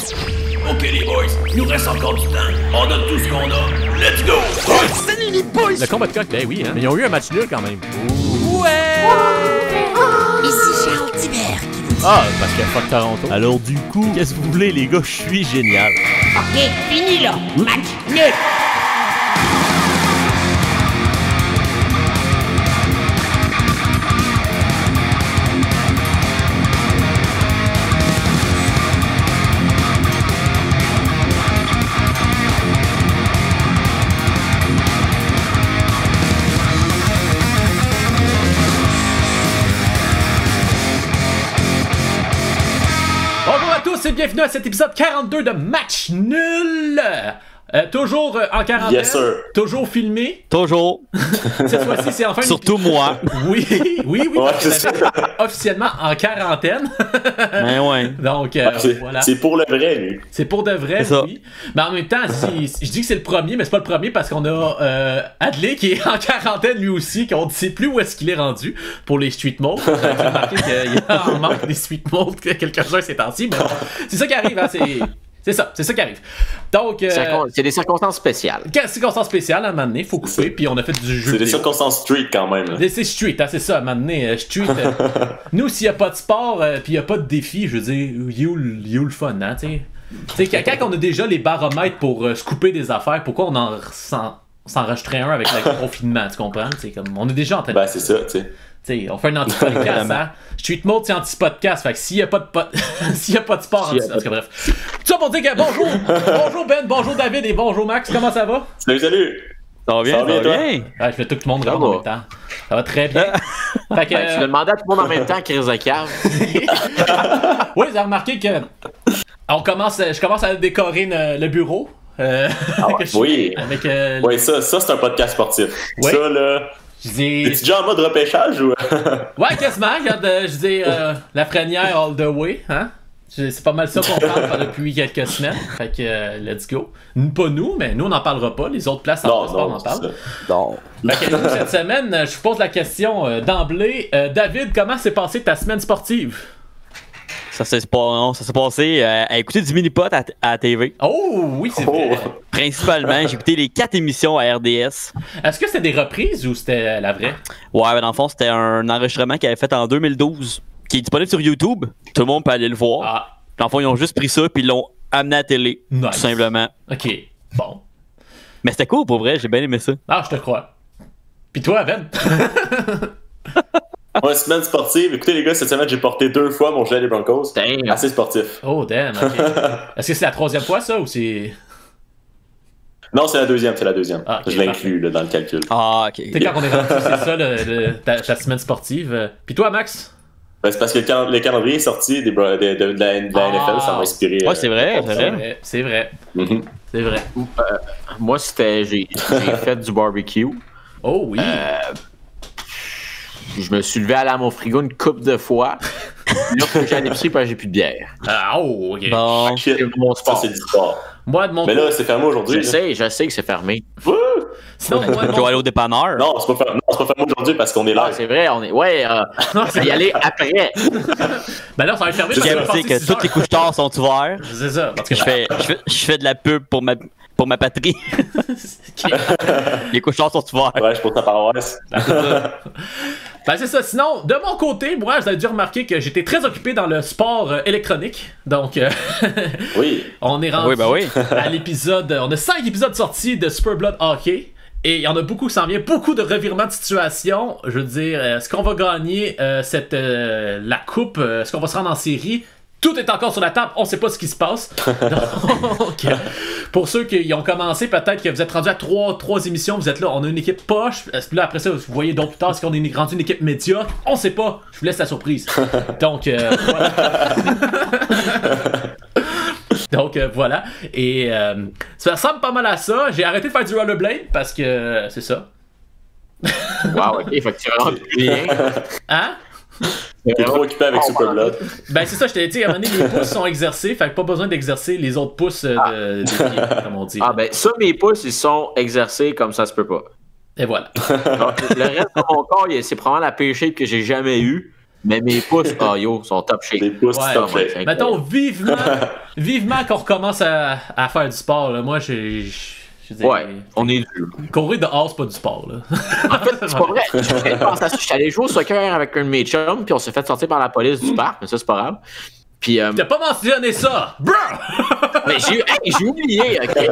Ok les boys, il nous reste encore du temps. On donne tout ce qu'on a. Let's go! Salut les boys! Le combat de coq, ben oui, hein. Mais ils ont eu un match nul quand même. Ouais! Ici Charles Tibert qui vous dit... Ah, parce que fuck Toronto. Alors du coup, qu'est-ce que vous voulez les gars, je suis génial. Ok, fini là! Match nul! Bonjour à tous et bienvenue à cet épisode 42 de Match Nul. Toujours en quarantaine. Yes, sir. Toujours filmé. Toujours. Cette fois-ci, c'est enfin... Surtout moi. Oui, Ouais, parce que c'est t'avais officiellement en quarantaine. Ben ouais. Donc, voilà. C'est pour le vrai, lui. C'est pour de vrai, C'est ça. oui. Mais en même temps, je dis que c'est le premier, mais c'est pas le premier parce qu'on a Adley qui est en quarantaine lui aussi, qu'on ne sait plus où est-ce qu'il est rendu pour les street modes. J'ai remarqué qu'il y a en manque des street modes quelques-uns ces temps-ci, mais bon, c'est ça qui arrive, hein, c'est ça qui arrive. Donc, C'est des circonstances spéciales. circonstance spéciale à un moment donné, faut couper, puis on a fait du jeu. C'est des vidéo. circonstances street quand même. Là. C'est street, hein, c'est ça, à un moment donné, street. Nous, s'il n'y a pas de sport, puis il n'y a pas de défi, je veux dire, il y a où le fun, hein, tu sais. Quand on a déjà les baromètres pour se couper des affaires, pourquoi on en s'enregistrait un avec le confinement, tu comprends? C'est comme, on est déjà en train de... Ben, c'est ça, tu sais. T'sais, on fait un anti-podcast, hein? Street Mode, c'est anti-podcast. Fait que s'il n'y a pas de s'il y a pas de sport, en tout cas, bref. Tout ça pour dire que bonjour! Bonjour Ben, bonjour David et bonjour Max, comment ça va? Salut! Ça va bien, ça va toi? bien. Ouais, je fais tout le monde Ça rentre en va. même temps. Ça va très bien. Fait que, Ben, tu l'as demandé à tout le monde en même temps, Chris de cave. oui, vous avez remarqué que je commence à décorer le bureau. Que je fais oui. Avec, Oui, ça c'est un podcast sportif. Oui. Ça, là... je dis... Es-tu déjà en mode repêchage ou... Ouais, quasiment. Regarde, je dis la frenière all the way, hein? C'est pas mal ça qu'on parle depuis quelques semaines. Fait que, let's go. Pas nous, mais nous, on n'en parlera pas. Les autres places en sport, on en parle. Non. Fait que nous, cette semaine, je vous pose la question d'emblée. David, comment s'est passée ta semaine sportive? Ça s'est passé à écouter du mini-pot à la TV. Oh, oui, c'est vrai. Principalement, j'ai écouté les 4 émissions à RDS. Est-ce que c'était des reprises ou c'était la vraie? Ouais, ben dans le fond, c'était un enregistrement qu'ils avaient fait en 2012, qui est disponible sur YouTube. Tout le monde peut aller le voir. Ah, Dans le fond, ils ont juste pris ça puis ils l'ont amené à la télé, Nice. tout simplement. ok. Bon. Mais c'était cool pour vrai, j'ai bien aimé ça. Ah, je te crois. Puis toi, Ben? Ouais, semaine sportive. Écoutez, les gars, cette semaine, j'ai porté 2 fois mon gilet des Broncos. Damn. Assez sportif. Oh, damn, ok. Est-ce que c'est la 3e fois, ça, ou c'est... Non, c'est la deuxième. Ah, ok, Je l'inclus là, dans le calcul. Ah, ok. Tu sais, quand on est rendu, c'est ça, ta semaine sportive. Puis toi, Max? Ben, c'est parce que le calendrier est sorti de la NFL, ça m'a inspiré. Ouais, c'est vrai, C'est vrai, c'est vrai. Mhm. C'est vrai. Moi, j'ai fait du barbecue. Oh oui. Je me suis levé à aller à mon frigo une couple de fois. Là, faut que j'aille à l'épicerie parce que j'ai plus de bière. Ah, oh, ok. Bon. Shit. C'est mon Ça, sport. c'est du sport. Moi, de mon Mais côté... là, c'est fermé aujourd'hui. Je sais que c'est fermé. Sinon, moi, de Je vais mon... aller au dépanneur. Non, c'est pas fermé aujourd'hui parce qu'on est là. Ah, c'est vrai, on est. Ouais, on va y aller après. Ben là, ça va être fermé Je parce que sais ça va passer que 6 tous les heures. couche-tards sont ouverts. C'est ça. Parce que Je fais de la pub pour ma patrie. Les couche-tards sont ouverts. Ouais, je suis pour ta paroisse. Ben c'est ça. Sinon, de mon côté, moi, vous avez dû remarquer que j'étais très occupé dans le sport électronique. Donc, Oui. on est rendu Oui, ben oui. à l'épisode... On a 5 épisodes sortis de Super Blood Hockey. Et il y en a beaucoup qui s'en vient. Beaucoup de revirements de situation. Je veux dire, est-ce qu'on va gagner la coupe? Est-ce qu'on va se rendre en série? Tout est encore sur la table, on sait pas ce qui se passe. Donc, pour ceux qui ont commencé, peut-être que vous êtes rendu à 3 émissions, vous êtes là, on a une équipe poche. Puis là, après ça, vous voyez d'autres plus tard, est-ce qu'on est rendu une équipe médiocre? On sait pas. Je vous laisse la surprise. Donc, voilà. Donc, voilà. Et ça ressemble pas mal à ça. J'ai arrêté de faire du rollerblade parce que c'est ça. Wow, ok, fait que tu rentres plus rien. Hein? T'es trop occupé avec Super Blood. Ben c'est ça, je t'ai dit, à un moment donné, les pouces sont exercés, fait que pas besoin d'exercer les autres pouces des pieds, comme on dit. Ah, ben, ça, mes pouces, ils sont exercés comme ça se peut pas. Et voilà. Donc, le reste de mon corps, c'est probablement la pire shape que j'ai jamais eue. Mais mes pouces, sont top shape. Des pouces Ouais, top ouais. shape. Mettons, vivement qu'on recommence à faire du sport. Là. Moi, je veux dire, Ouais, on est dur. courir dehors, c'est pas du sport. Là. En fait, c'est pas vrai. Je suis allé jouer au soccer avec un de mes chums, puis on s'est fait sortir par la police du parc, mais ça, c'est pas grave. Puis, T'as pas mentionné ça! Bro! mais j'ai oublié, ok?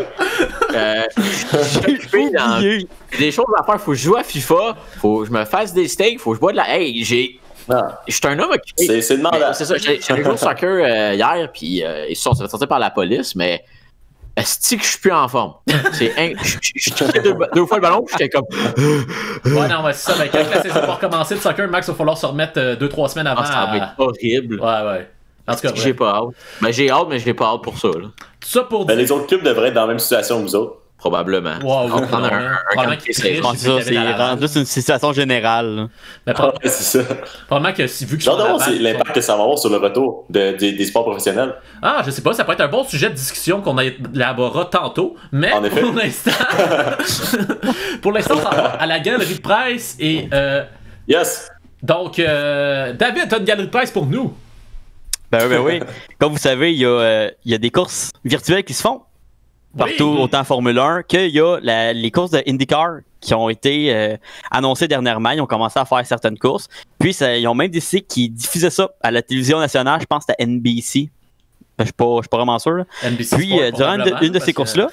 J'ai des choses à faire. Faut que je joue à FIFA, faut que je me fasse des steaks, faut que je bois de la. Hey, je suis un homme occupé. C'est demandant. C'est ça, j'ai joué au soccer hier, puis ils se sont fait sortir par la police, mais est-ce que je suis plus en forme? Je touchais deux fois le ballon, puis j'étais comme. Ouais, non, c'est ça. Mais quand la saison va recommencer, le soccer, Max, il va falloir se remettre 2-3 semaines avant. Ça va être horrible. Ouais. En tout cas, J'ai pas hâte. Ben, j'ai hâte, mais je n'ai pas hâte pour ça. Là. Tout ça pour dire. Les autres clubs devraient être dans la même situation que vous autres. Probablement. Wow, On va prendre probablement qu'il triche, Je pense que ça, c'est rendu juste une situation générale. Là. Mais Ouais, c'est ça. probablement que vu que Genre de voir c'est l'impact que ça va avoir sur le retour des sports professionnels. Ah, je sais pas, ça peut être un bon sujet de discussion qu'on élaborera tantôt, mais En effet. pour l'instant, ça va à la galerie de presse et Yes! donc David, t'as une galerie de presse pour nous. Ben oui. Comme vous savez, il y a des courses virtuelles qui se font partout, Oui. autant en Formule 1 qu'il y a les courses de IndyCar qui ont été annoncées dernièrement. Ils ont commencé à faire certaines courses. Puis, ils ont même décidé qu'ils diffusaient ça à la télévision nationale. Je pense que c'était NBC. Je suis pas vraiment sûr. Là. NBC Puis, Sport, durant une de ces courses-là,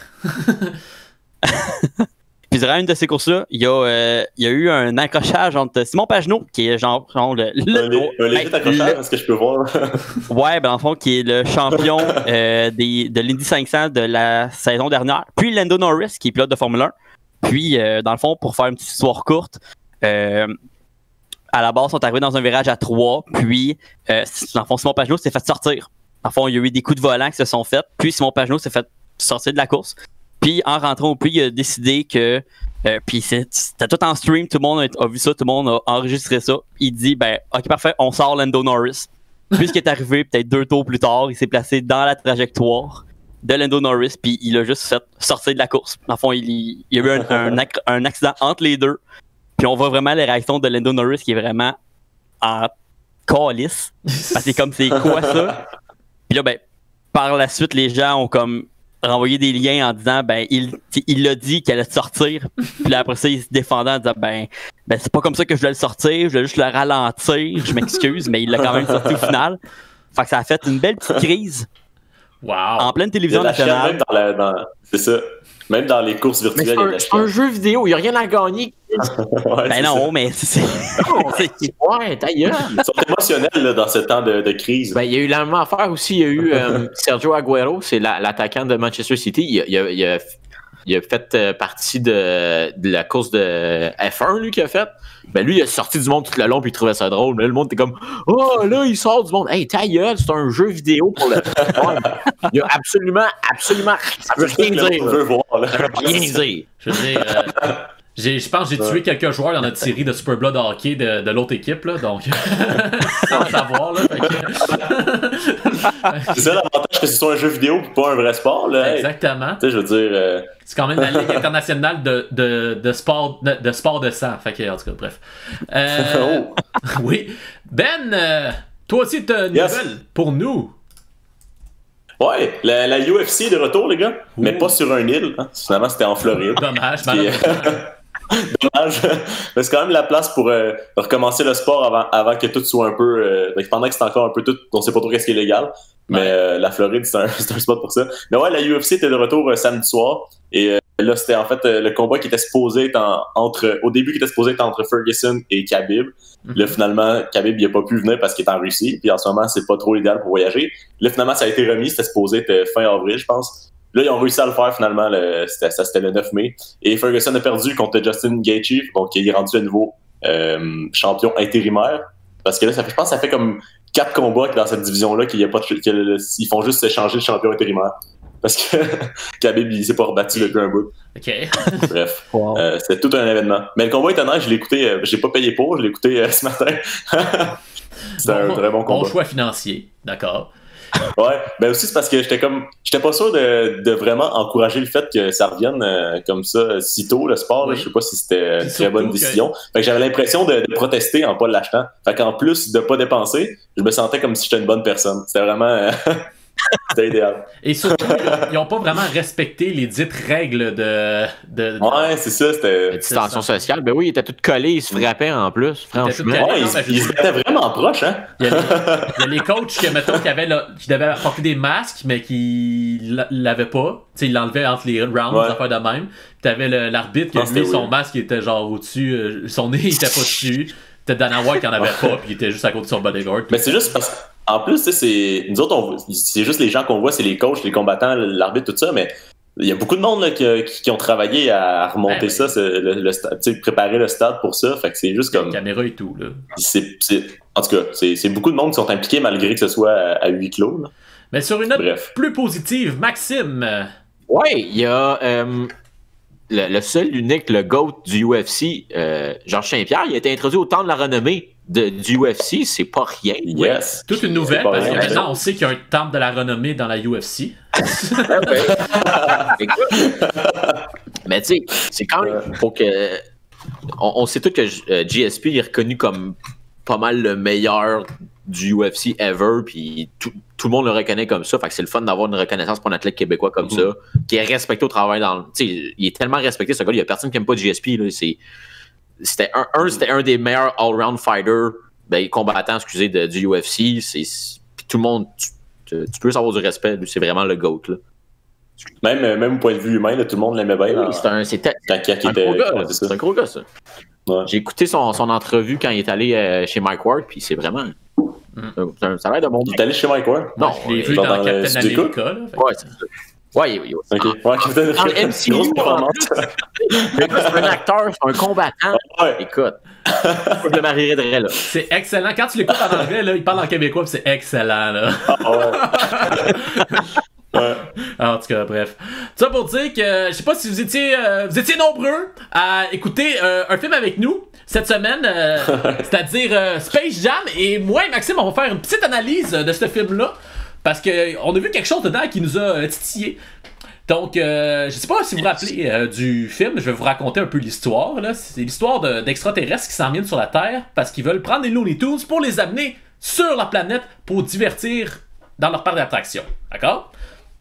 il y a eu un accrochage entre Simon Pagenaud, qui est genre Un léger accrochage, est-ce que je peux voir? Ouais, ben en fond, qui est le champion de l'Indy 500 de la saison dernière. Puis Lando Norris, qui est pilote de Formule 1. Puis, dans le fond, pour faire une petite histoire courte, à la base, ils sont arrivés dans un virage à 3. Puis, dans le fond, Simon Pagenaud s'est fait sortir. Dans le fond, il y a eu des coups de volant qui se sont faits. Puis, Simon Pagenaud s'est fait sortir de la course. Puis, en rentrant au puits, il a décidé que. Puis, c'était tout en stream, tout le monde a vu ça, tout le monde a enregistré ça. Il dit, ok, parfait, on sort Lando Norris. Puis, ce qui est arrivé, peut-être 2 tours plus tard, il s'est placé dans la trajectoire de Lando Norris, puis il a juste fait sortir de la course. En fond, il y a eu un accident entre les deux. Puis, on voit vraiment les réactions de Lando Norris qui est vraiment en calice. Parce que c'est comme, c'est quoi ça? Puis là, par la suite, les gens ont comme renvoyé des liens en disant il l'a dit qu'elle allait sortir. Puis là, après ça, il se défendait en disant c'est pas comme ça que je voulais le sortir, je voulais juste le ralentir, je m'excuse, mais il l'a quand même sorti au final. Fait que ça a fait une belle petite crise Wow. en pleine télévision nationale. C'est ça. Même dans les courses Mais virtuelles, c'est un jeu vidéo, il n'y a rien à gagner. Ouais, Non, mais c'est Ouais, ta gueule. Ils sont émotionnels là, dans ce temps de crise. Ben, il y a eu la même affaire aussi. Il y a eu Sergio Aguero, c'est l'attaquant de Manchester City. Il a fait partie de la course de F1, lui, qu'il a fait. Ben, lui, il a sorti du monde tout le long, puis il trouvait ça drôle. Mais là, le monde était comme, oh, là, il sort du monde. Hey, ta gueule, c'est un jeu vidéo pour le. Il y a absolument. Ça veut rien dire. Je veux voir. Là. Ça veut rien dire. Je veux dire, je pense que j'ai tué quelques joueurs dans notre série de Super Blood Hockey de l'autre équipe, là, donc sans savoir. Là, C'est ça l'avantage que ce soit un jeu vidéo et pas un vrai sport. Là. Exactement. Tu sais, je veux dire. C'est quand même la Ligue internationale de sport de sang. Fait que, en tout cas, bref. Oui. Ben, toi aussi, tu as une nouvelle pour nous. Ouais, la UFC est de retour, les gars. Mais pas sur un île. Hein. Finalement, c'était en Floride. Dommage, Puis, dommage. Mais c'est quand même la place pour recommencer le sport avant que tout soit un peu. Pendant que c'est encore un peu tout, on sait pas trop qu'est-ce qui est légal. Mais la Floride, c'est un spot pour ça. Mais ouais, la UFC était de retour samedi soir. Et là, c'était en fait le combat qui était supposé être au début, qui était supposé être entre Ferguson et Khabib. Là, finalement, Khabib, il a pas pu venir parce qu'il est en Russie. Puis en ce moment, c'est pas trop idéal pour voyager. Là, finalement, ça a été remis. C'était supposé être fin avril, je pense. Là, ils ont réussi à le faire finalement. C'était le 9 mai. Et Ferguson a perdu contre Justin Gaethje. Donc, il est rendu à nouveau champion intérimaire. Parce que là, je pense que ça fait comme 4 combats dans cette division-là ils font juste changer de champion intérimaire. Parce que Khabib, il s'est pas rebattu depuis un bout. OK. Bref, Wow. c'était tout un événement. Mais le combat étonnant, je l'ai écouté, j'ai pas payé pour, je l'ai écouté ce matin. C'était un très bon combat. Bon choix financier, d'accord. Ouais, ben aussi c'est parce que j'étais pas sûr de vraiment encourager le fait que ça revienne comme ça si tôt le sport. Oui. Là. Je sais pas si c'était une Puis très bonne surtout décision. Fait que j'avais l'impression de protester en pas l'achetant. Fait qu'en plus de pas dépenser, je me sentais comme si j'étais une bonne personne. C'était vraiment c'était idéal. Et surtout, ils ont pas vraiment respecté les dites règles de Ouais, c'est ça, c'était. La distanciation sociale, ben oui, il était tout collé, il se frappait en plus, franchement. tout Ouais, non, mais je ils veux étaient vraiment proches, hein? Il y a les coachs que, mettons, qui devaient porter des masques, mais qui l'avaient pas. Tu sais, ils l'enlevaient entre les rounds, Ouais. des affaires de même. Puis t'avais l'arbitre Non, que c'était lui, son weird. masque il était genre au-dessus, son nez il était pas dessus. Peut-être Dana White qui en avait pas, puis il était juste à côté de son bodyguard. Mais c'est juste parce qu'en plus, tu sais, nous autres, c'est juste les gens qu'on voit, c'est les coachs, les combattants, l'arbitre, tout ça, mais il y a beaucoup de monde là, qui ont travaillé à remonter Ouais, ça, le stade, tu sais, préparer le stade pour ça. Fait que c'est juste comme. Caméra et tout, là. En tout cas, c'est beaucoup de monde qui sont impliqués malgré que ce soit à huis clos. Là. Mais sur une note Bref. plus positive, Maxime. Ouais, il y a le seul, l'unique, le GOAT du UFC, Georges Saint-Pierre, il a été introduit au temps de la renommée du UFC, c'est pas rien. Yes. Toute une nouvelle, C'est pas parce que rien. maintenant on sait qu'il y a un temple de la renommée dans la UFC. Écoute, mais tu sais, c'est quand même pour que. On sait tous que GSP est reconnu comme pas mal le meilleur du UFC ever, puis tout le monde le reconnaît comme ça. Fait que c'est le fun d'avoir une reconnaissance pour un athlète québécois comme ça, qui est respecté au travail dans. Tu sais, il est tellement respecté, ce gars. Il y a personne qui aime pas GSP. Là, c'était un des meilleurs all-round fighters, combattants, excusez, du UFC. Puis tout le monde, tu peux savoir du respect. Lui, c'est vraiment le GOAT. Là. Même au point de vue humain, là, tout le monde l'aimait bien. Oui, c'est un gros gars. ouais, C'est un gros gars, ça. Ouais. J'ai écouté son entrevue quand il est allé chez Mike Ward, puis c'est vraiment. Ça a l'air de bon. Il est allé chez Mike Ward? Non, Je l'ai vu genre dans dans Captain le Sud-Écoute? America. Là, fait que- Ouais, c'est ça. Ouais, Ok. Ouais, Captain Dans le MCU, grosse performance. c'est un acteur, c'est un combattant. Ouais. Écoute, je le marierais de là. C'est excellent. Quand tu l'écoutes en anglais, là, il parle en québécois, puis c'est excellent. Là. Ah, ouais. Ouais. En tout cas, bref. Ça pour dire que je sais pas si vous étiez nombreux à écouter un film avec nous cette semaine, c'est-à-dire Space Jam. Et moi et Maxime, on va faire une petite analyse de ce film-là. Parce qu'on a vu quelque chose dedans qui nous a titillé. Donc, je sais pas si vous vous rappelez du film, je vais vous raconter un peu l'histoire. Là. C'est l'histoire d'extraterrestres qui s'en viennent sur la Terre parce qu'ils veulent prendre les Looney Tunes pour les amener sur la planète pour divertir dans leur parc d'attraction. D'accord?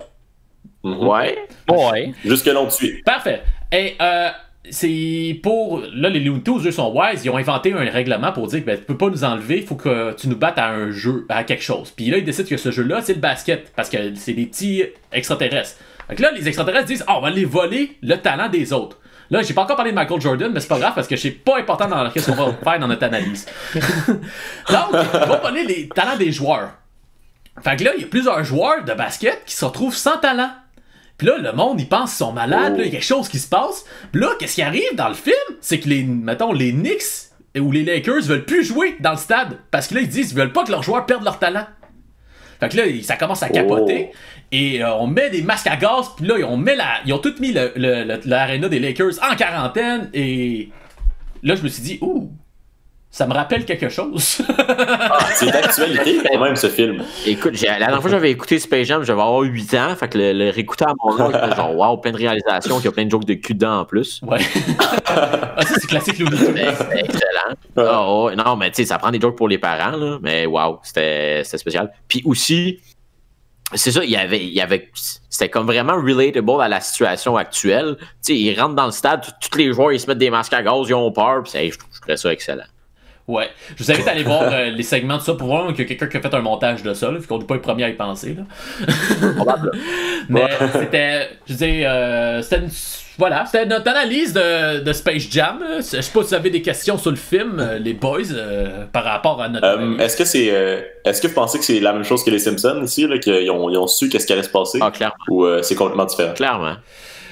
Ouais. Ouais. Jusque-là, on te suit. Parfait. Et c'est pour... Là, les Looney Tunes, eux, sont wise. Ils ont inventé un règlement pour dire que tu peux pas nous enlever, il faut que tu nous battes à un jeu, à quelque chose. Puis là, ils décident que ce jeu-là, c'est le basket, parce que c'est des petits extraterrestres. Donc là, les extraterrestres disent, on va aller voler le talent des autres. Là, j'ai pas encore parlé de Michael Jordan, mais c'est pas grave parce que c'est pas important dans ce qu'on va faire dans notre analyse. Donc, on va voler les talents des joueurs. Fait que là, il y a plusieurs joueurs de basket qui se retrouvent sans talent. Puis là, le monde, ils pensent qu'ils sont malades, là, il y a quelque chose qui se passe. Puis là, qu'est-ce qui arrive dans le film? C'est que les Knicks ou les Lakers veulent plus jouer dans le stade. Parce que là, ils disent qu'ils veulent pas que leurs joueurs perdent leur talent. Fait que là, ça commence à capoter. Et on met des masques à gaz. Puis là, ils ont tout mis l'aréna des Lakers en quarantaine. Et là, je me suis dit, ouh, ça me rappelle quelque chose. C'est d'actualité quand même, ce film. Écoute, la dernière fois que j'avais écouté Space Jam, j'avais avoir 8 ans. Fait que le réécouter à mon âge, j'étais genre, wow, plein de réalisations, qu'il y a plein de jokes de cul dedans en plus. Ouais. Ah, ça, c'est classique Looney Tunes. C'était excellent. Ah, ouais. Non, mais tu sais, ça prend des jokes pour les parents, là. Mais wow, c'était spécial. Puis aussi, c'est ça, il y avait c'était comme vraiment relatable à la situation actuelle. Tu sais, ils rentrent dans le stade, tous les joueurs, ils se mettent des masques à gaz, ils ont peur. Puis je trouvais ça excellent. Ouais. Je vous invite à aller voir les segments de ça pour voir qu'il y a quelqu'un qui a fait un montage de ça, là, vu qu'on n'est pas les premiers à y penser. Là. Mais c'était. Je veux dire, c'était notre analyse de Space Jam. Je sais pas si vous avez des questions sur le film, les boys, par rapport à notre. Est-ce que vous pensez que c'est la même chose que les Simpsons ici, là, qu'ils ont su qu'est-ce qui allait se passer? Ah, clairement. Ou c'est complètement différent? Clairement.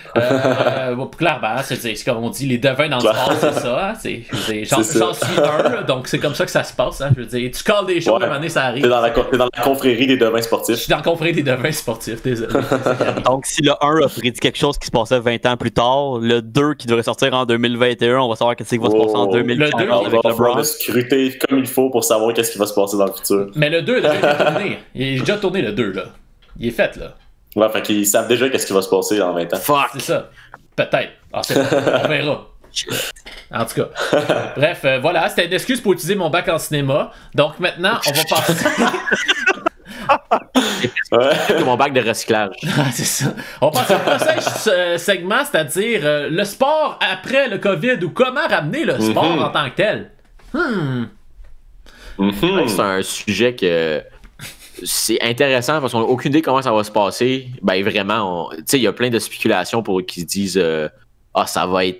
Clairement, c'est comme on dit, les devins dans le sport, c'est ça. Hein? J'en suis un, là, donc c'est comme ça que ça se passe. Hein? Je veux dire, tu calls des choses, à un moment donné, ça arrive. T'es dans la confrérie des devins sportifs. Je suis dans la confrérie des devins sportifs, désolé. Donc, si le 1 a prédit quelque chose qui se passait 20 ans plus tard, le 2 qui devrait sortir en 2021, on va savoir qu'est-ce qui va se passer en 2040 avec on LeBron. va le scruter comme il faut pour savoir qu'est-ce qui va se passer dans le futur. Mais le 2 a déjà été tourné. Il est déjà tourné, le 2, là. Il est fait, là. Ouais, fait qu'ils savent déjà qu'est-ce qui va se passer en 20 ans. Fuck! C'est ça. Peut-être. Ah, on verra. En tout cas. Bref, voilà, c'était une excuse pour utiliser mon bac en cinéma. Donc maintenant, on va passer. Ouais. Mon bac de recyclage. Ah, c'est ça. On passe au prochain segment, c'est-à-dire le sport après le COVID ou comment ramener le sport en tant que tel. C'est un sujet que c'est intéressant parce qu'on n'a aucune idée comment ça va se passer. Ben vraiment, tu sais, il y a plein de spéculations pour qui se disent ça va être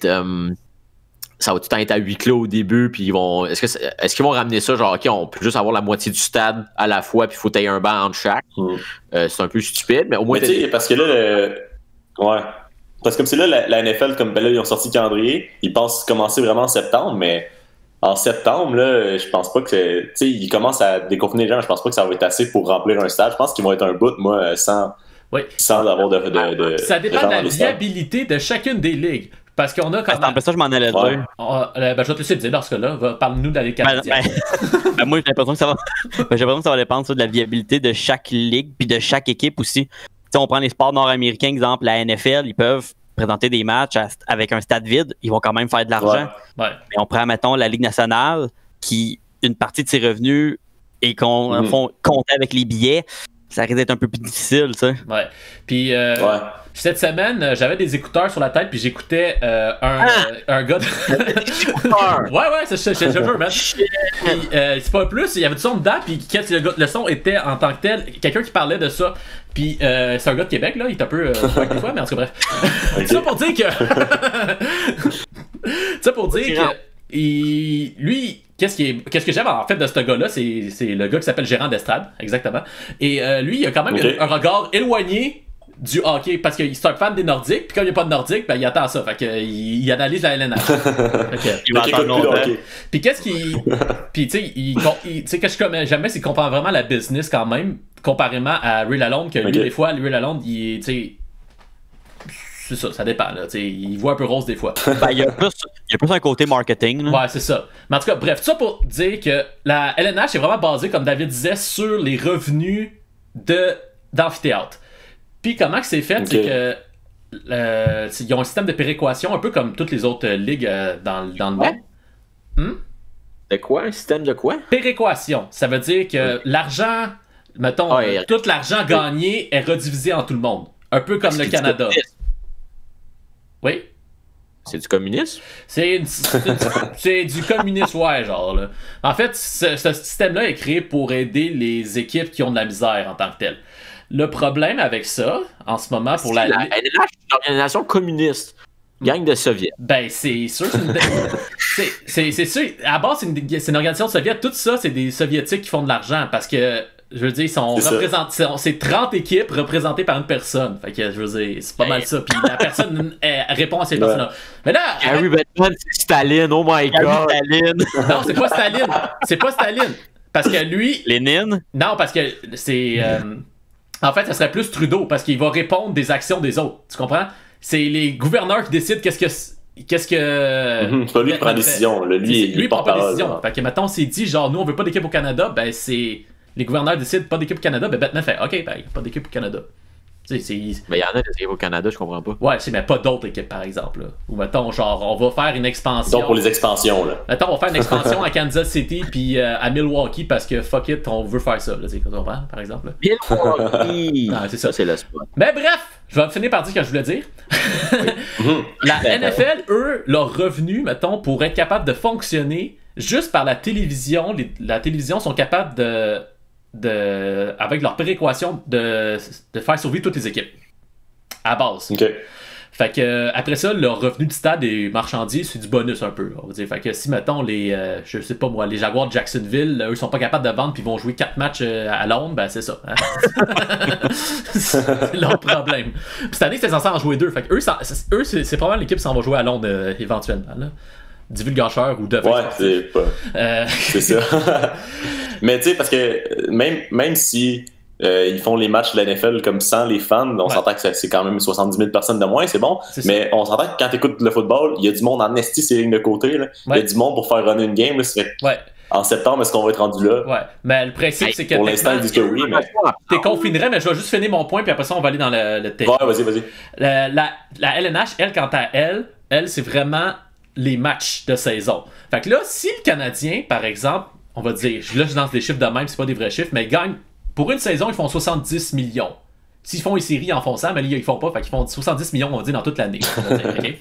ça va tout le temps être à huis clos au début, puis est-ce qu'ils vont ramener ça, genre, OK, on peut juste avoir la moitié du stade à la fois, puis il faut tailler un banc entre chaque. C'est un peu stupide, mais au moins... Mais tu sais, parce que là, ouais. Parce que comme c'est là, la NFL, comme ben là, ils ont sorti le calendrier, ils pensent commencer vraiment en septembre, mais en septembre, là, je pense pas que... Tu sais, ils commencent à déconfiner les gens, mais je pense pas que ça va être assez pour remplir un stade. Je pense qu'ils vont être un bout, moi, sans avoir de ça dépend de la viabilité de chacune des ligues. Parce qu'on a quand même... ça, je m'en allais dire. Je vais te laisser le dire dans ce cas-là. Parle-nous de la Ligue canadienne. Moi, j'ai l'impression que ça va dépendre de la viabilité de chaque ligue puis de chaque équipe aussi. Si on prend les sports nord-américains, exemple la NFL, ils peuvent présenter des matchs avec un stade vide. Ils vont quand même faire de l'argent. Ouais. Mais on prend, mettons, la Ligue nationale, qui, une partie de ses revenus et qu'on font compter avec les billets. Ça risque d'être un peu plus difficile, tu sais. Ouais. Puis, cette semaine, j'avais des écouteurs sur la tête, puis j'écoutais un gars de... ouais, c'est je veux, man. Puis, c'est pas plus, il y avait du son dedans, puis le son était en tant que tel, quelqu'un qui parlait de ça. Puis, c'est un gars de Québec, là, il est un peu swag des fois, mais en tout cas, bref. Ça pour dire que... ça pour dire que... lui... Qu'est-ce que j'aime en fait de ce gars-là, c'est le gars qui s'appelle Gérant d'Estrade, exactement. Et lui, il a quand même un regard éloigné du hockey, parce qu'il est un fan des Nordiques, puis quand il n'y a pas de Nordiques, ben il attend ça, fait qu'il analyse la LNH. Il va attendre longtemps. Puis qu'est-ce qu'il... Puis tu sais, qu'est-ce que j'aime bien, c'est qu'il comprend vraiment la business quand même, comparément à Ray Lalonde, que lui, des fois, Ray Lalonde, il est... C'est ça dépend, là. Il voit un peu rose des fois. Il y a plus un côté marketing. Là. Ouais, c'est ça. Mais en tout cas, bref, tout ça pour dire que la LNH est vraiment basée, comme David disait, sur les revenus d'amphithéâtre. Puis comment que c'est fait, c'est que ils ont un système de péréquation, un peu comme toutes les autres ligues dans le monde. De quoi? Un système de quoi? Péréquation. Ça veut dire que l'argent, mettons, tout l'argent gagné est redivisé en tout le monde. Un peu comme le Canada. Oui. C'est du communisme? C'est du communisme, ouais, genre. Là. En fait, ce système-là est créé pour aider les équipes qui ont de la misère en tant que telles. Le problème avec ça, en ce moment, pour la LNH, c'est une organisation communiste. Gang de soviets. Ben, c'est sûr. C'est sûr. À la base, c'est une organisation soviétique. Tout ça, c'est des soviétiques qui font de l'argent parce que. Je veux dire, c'est 30 équipes représentées par une personne. Fait que, je veux dire, c'est pas mal ça. Puis la personne répond à ces personnes-là. Mais là... Harry Bettman, c'est Staline, oh my god! Staline. Non, c'est pas Staline. C'est pas Staline. Parce que lui... Lénine? Non, parce que c'est... en fait, ça serait plus Trudeau, parce qu'il va répondre des actions des autres. Tu comprends? C'est les gouverneurs qui décident qu'est-ce que... c'est pas lui qui prend la décision. Lui, il prend pas la décision. Là. Fait que maintenant, on s'est dit, genre, nous, on veut pas d'équipe au Canada, ben c'est... Les gouverneurs décident pas d'équipe au Canada, ben Batman fait OK, ben pas d'équipe au Canada. Mais il y en a des équipes au Canada, je comprends pas. Ouais, mais pas d'autres équipes par exemple. Là. Ou mettons, genre, on va faire une expansion. Donc pour les expansions, là. Mettons, on va faire une expansion à Kansas City puis à Milwaukee parce que fuck it, on veut faire ça. Là, tu comprends, par exemple. Milwaukee! Non, c'est ça. C'est le spot. Mais bref, je vais finir par dire ce que je voulais dire. La NFL, eux, leur revenu, mettons, pour être capable de fonctionner juste par la télévision, la télévision sont capables avec leur péréquation de faire survivre toutes les équipes à base. Fait que après ça, le revenu du stade des marchandises, c'est du bonus un peu. On va dire. Fait que si, mettons, je sais pas moi, les Jaguars de Jacksonville, eux sont pas capables de vendre puis vont jouer 4 matchs à Londres, ben c'est ça. Hein? C'est leur problème. Puis cette année, c'était censé en jouer 2. Fait que eux, c'est probablement l'équipe qui s'en va jouer à Londres éventuellement. Là. Divulgacheur ou de Ouais, c'est pas. C'est ça. Mais tu sais, parce que même si. Ils font les matchs de la NFL comme sans les fans. On s'entend que c'est quand même 70 000 personnes de moins, c'est bon. Mais on s'entend que quand tu écoutes le football, il y a du monde en esti ces lignes de côté. Là. Il y a du monde pour faire runner une game. Là, en septembre, est-ce qu'on va être rendu là? Ouais. Mais le principe, c'est que. Pour l'instant, ils disent que oui, mais. T'es confinerais, mais je vais juste finir mon point, puis après ça, on va aller dans le thème. Ouais, vas-y. La LNH, elle, quant à elle, c'est vraiment les matchs de saison. Fait que là, si le Canadien, par exemple, on va dire, là, je lance des chiffres de même, c'est pas des vrais chiffres, mais gagne. Pour une saison, ils font 70 millions. S'ils font les séries, ils en font 100, mais là, ils font pas. Fait qu'ils font 70 millions, on va dire, dans toute l'année. Okay?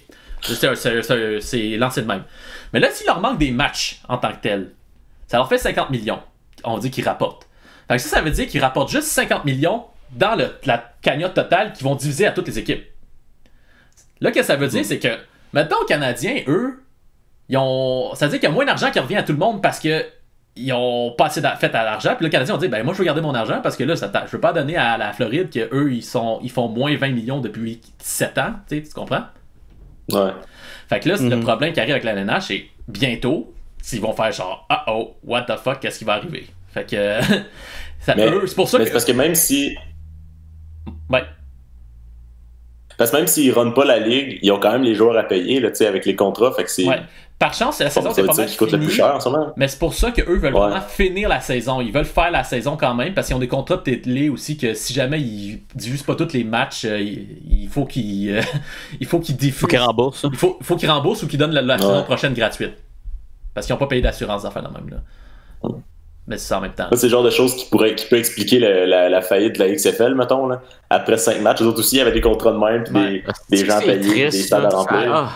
C'est lancé de même. Mais là, s'il leur manque des matchs en tant que tel, ça leur fait 50 millions. On dit qu'ils rapportent. Fait que ça veut dire qu'ils rapportent juste 50 millions dans la cagnotte totale qu'ils vont diviser à toutes les équipes. Là, qu'est-ce que ça veut dire, c'est que maintenant, aux Canadiens, eux, ça veut dire qu'il y a moins d'argent qui revient à tout le monde parce que ils ont pas assez fait à l'argent. Puis là, les Canadiens ont dit, ben moi, je veux garder mon argent parce que là, je veux pas donner à la Floride qu'eux, ils font moins 20 millions depuis 17 ans. Tu comprends? Ouais. Fait que là, c'est le problème qui arrive avec la LNH, c'est bientôt, s'ils vont faire genre, what the fuck, qu'est-ce qui va arriver? Fait que, c'est pour ça que. C'est parce que même si. Ouais. Parce que même s'ils ne runnent pas la ligue, ils ont quand même les joueurs à payer là, avec les contrats. Fait que c'est. Ouais. Par chance, la saison, c'est pas mal qui coûte le plus cher en ce moment. Mais c'est pour ça qu'eux veulent vraiment finir la saison. Ils veulent faire la saison quand même, parce qu'ils ont des contrats télé aussi que si jamais ils diffusent pas tous les matchs, il faut qu'ils diffusent. Faut qu'ils remboursent. Il faut qu'ils remboursent ou qu'ils donnent la saison prochaine gratuite. Parce qu'ils n'ont pas payé d'assurance d'affaires de même. Là. Mais c'est ça en même temps. C'est le genre de choses qui peut expliquer la faillite de la XFL, mettons. Là. Après 5 matchs, eux autres aussi, il y avait des contrats de même, puis des gens payés, des stades à remplir.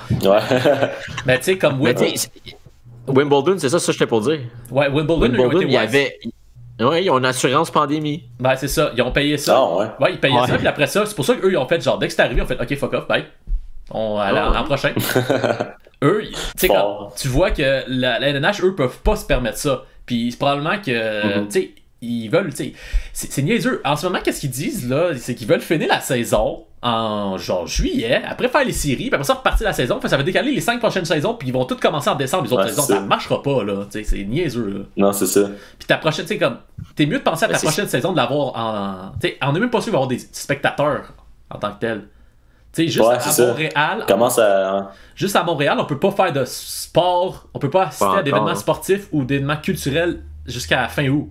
Mais tu sais, comme Wimbledon, c'est ça que j'étais pour dire. Ouais, Wimbledon, il y avait. Ouais, ils ont une assurance pandémie. Ben, c'est ça. Ils ont payé ça. Ah, ouais, ils payaient ça, puis après ça, c'est pour ça qu'eux, ils ont fait genre, dès que c'est arrivé, ils ont fait OK, fuck off, bye. On va aller l'an prochain. Eux, tu sais, quand tu vois que la LNH, eux, peuvent pas se permettre ça. Puis c'est probablement que, tu sais, ils veulent, tu sais, c'est niaiseux. En ce moment, qu'est-ce qu'ils disent, là, c'est qu'ils veulent finir la saison en genre juillet, après faire les séries, puis après ça repartir la saison. Ça va décaler les 5 prochaines saisons, puis ils vont toutes commencer en décembre, les autres saisons. Ça marchera pas, là, tu sais, c'est niaiseux, là. Non, c'est ça. Puis ta prochaine, tu sais, comme, t'es mieux de penser à ta prochaine saison de l'avoir en. Tu sais, on est même pas sûr d'avoir des spectateurs en tant que tel. Tu sais, juste à Montréal. Juste à Montréal, on peut pas faire de sport, on peut pas assister à d'événements sportifs ou d'événements culturels jusqu'à fin août.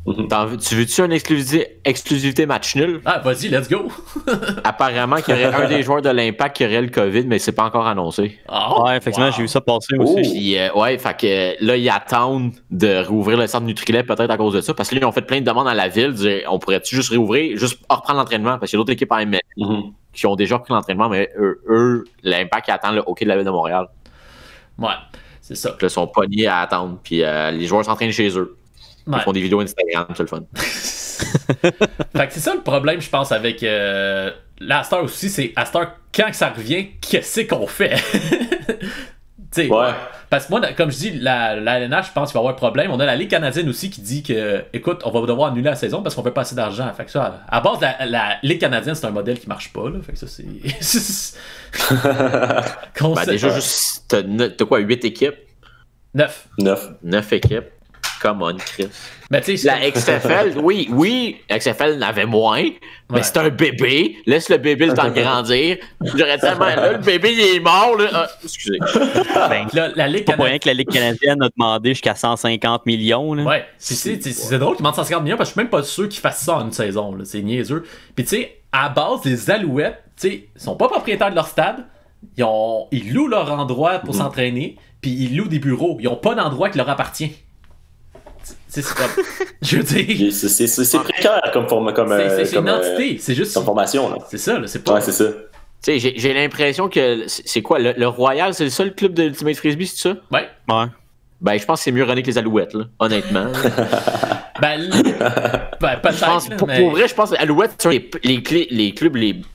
Tu veux-tu une exclusivité match nul? Ah, vas-y, let's go! Apparemment qu'il y aurait un des joueurs de l'Impact qui aurait le COVID, mais c'est pas encore annoncé. Ouais, effectivement, j'ai vu ça passer aussi. Puis, fait que là, ils attendent de rouvrir le centre Nutrilait peut-être à cause de ça, parce que là, ils ont fait plein de demandes à la ville, on pourrait-tu juste réouvrir, juste reprendre l'entraînement, parce qu'il y a d'autres équipes en MLS qui ont déjà repris l'entraînement, mais eux l'Impact attend le hockey de la ville de Montréal. Ouais, c'est ça. Puis là, ils sont pognés à attendre, puis les joueurs s'entraînent chez eux. Ils font des vidéos Instagram, c'est le fun. Fait que c'est ça le problème, je pense, avec la Star aussi, c'est à Star, quand ça revient, qu'est-ce qu'on fait? T'sais, parce que moi, comme je dis, la LNH, je pense qu'il va y avoir un problème. On a la Ligue canadienne aussi qui dit que, écoute, on va devoir annuler la saison parce qu'on fait pas assez d'argent. Fait que ça, à base, la Ligue canadienne, c'est un modèle qui marche pas. Là. Fait que ça, c'est. Déjà, juste, t'as quoi, 8 équipes? 9. 9 équipes. Come on, Chris. Mais la XFL, oui, XFL n'avait moins, mais c'est un bébé. Laisse le bébé le temps de grandir. J'aurais tellement. Là, le bébé, il est mort. Là. Excusez. La Ligue pas moyen que la Ligue canadienne a demandé jusqu'à 150 millions. Là. Ouais, c'est drôle qu'ils demandent 150 millions parce que je suis même pas sûr qu'ils fassent ça en une saison. Là. C'est niaiseux. Puis, tu sais, à base, les Alouettes, tu sais, ils sont pas propriétaires de leur stade. Ils louent leur endroit pour s'entraîner, puis ils louent des bureaux. Ils ont pas d'endroit qui leur appartient. C'est comme. Je veux dire. C'est précaire comme c'est une entité, c'est juste. Comme formation, là. C'est ça, là. C'est pas. Ouais, c'est ça. Tu sais, j'ai l'impression que. C'est quoi, le Royal, c'est le seul club de Ultimate Frisbee, c'est ça? Ouais. Ben, je pense que c'est mieux runné que les Alouettes, là, honnêtement. peut-être. Pour vrai, je pense que les Alouettes sont les clubs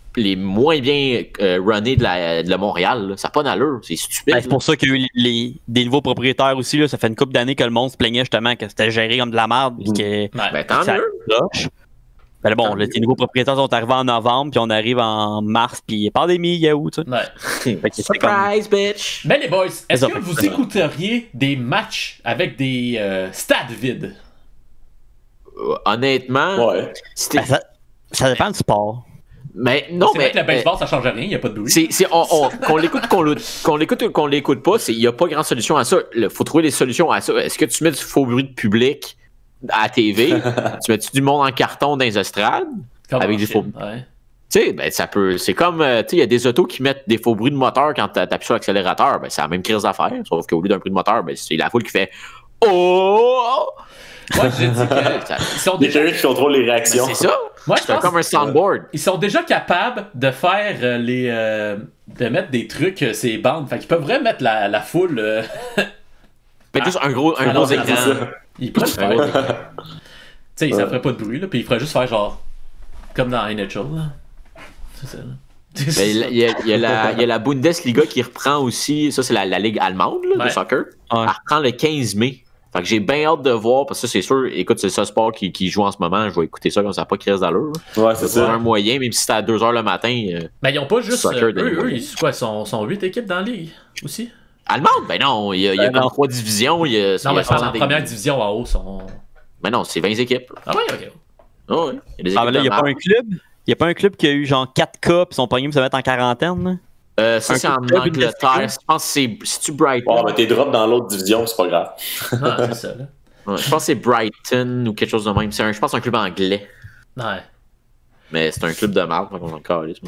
les moins bien runnés de Montréal. Là. Ça n'a pas d'allure. C'est stupide. Ben, c'est pour ça qu'il y a eu des nouveaux propriétaires aussi. Là. Ça fait une couple d'années que le monde se plaignait justement que c'était géré comme de la merde. Ouais. Ben, tant mieux. Ben bon, là, les nouveaux propriétaires sont arrivés en novembre, puis on arrive en mars, puis pandémie, il y a où, tu sais. Ouais. Fait que c'est Surprise, bitch! Mais les boys, est-ce ça, que fait vous que ça. écouteriez des matchs avec des stades vides? Honnêtement, Ouais. c'était... Ben, ça dépend du sport. Mais non, C'est mais... vrai que le baseball, ça change rien, il n'y a pas de bruit. Qu'on l'écoute ou qu'on l'écoute pas, il n'y a pas grande solution à ça. Il faut trouver des solutions à ça. Est-ce que tu mets du faux bruit de public à la TV? Tu mets-tu du monde en carton dans les estrades? Comme avec en des faux... Chine, ouais. Tu sais, ben, ça peut... C'est comme... tu sais, il y a des autos qui mettent des faux bruits de moteur quand t'appuies sur l'accélérateur. Ben, c'est la même crise d'affaires. Sauf qu'au lieu d'un bruit de moteur, ben, c'est la foule qui fait... Oh! Moi, j'ai dit qu'ils sont Des déjà... curieux qui contrôlent les réactions. Ben, c'est ça. Moi, je C'est pense comme un soundboard. ils sont déjà capables de faire de mettre des trucs, ces bandes. Fait qu'ils peuvent vraiment mettre la foule... Ben, juste un gros non, c'est écran. ça. Ils pourraient le faire. Tu sais, ça ferait pas de bruit, là, puis ils feraient juste faire genre... Comme dans NHL, là. C'est ça, là. Ben, il y a la Bundesliga qui reprend aussi, ça c'est la ligue allemande là, Ouais. de soccer. Ouais. Elle reprend le 15 mai. Fait que j'ai bien hâte de voir, parce que ça c'est sûr, écoute, c'est ça sport qui joue en ce moment, je vais écouter ça comme ça n'a pas crise d'allure. Ouais, c'est C'est ça. un moyen, même si c'était à 2h le matin. Mais ils ont pas juste... Soccer de eux, niveau. ils sont 8 équipes dans la ligue, aussi. Allemande? Ben non, il y a non. 3 divisions. Il y a, Non, mais il y a je pense en 60 première équipes. division en haut, sont... Ben non, c'est 20 équipes. Ah ouais, ok. Ah ouais. Il y a des Ah, équipes mais là, il n'y de a pas marde. un club. Il n'y a pas un club qui a eu genre 4 cas puis sont pognés pour se mettre en quarantaine. Là. Ça, un c'est en club Angleterre. Je pense que c'est-tu Brighton? Ouais, mais t'es drop dans l'autre division, c'est pas grave. Ah, c'est ça, là. Ouais, je pense que c'est Brighton ou quelque chose de même. Je pense que c'est un club anglais. Ouais. Mais c'est un club de marde, donc on en calisse.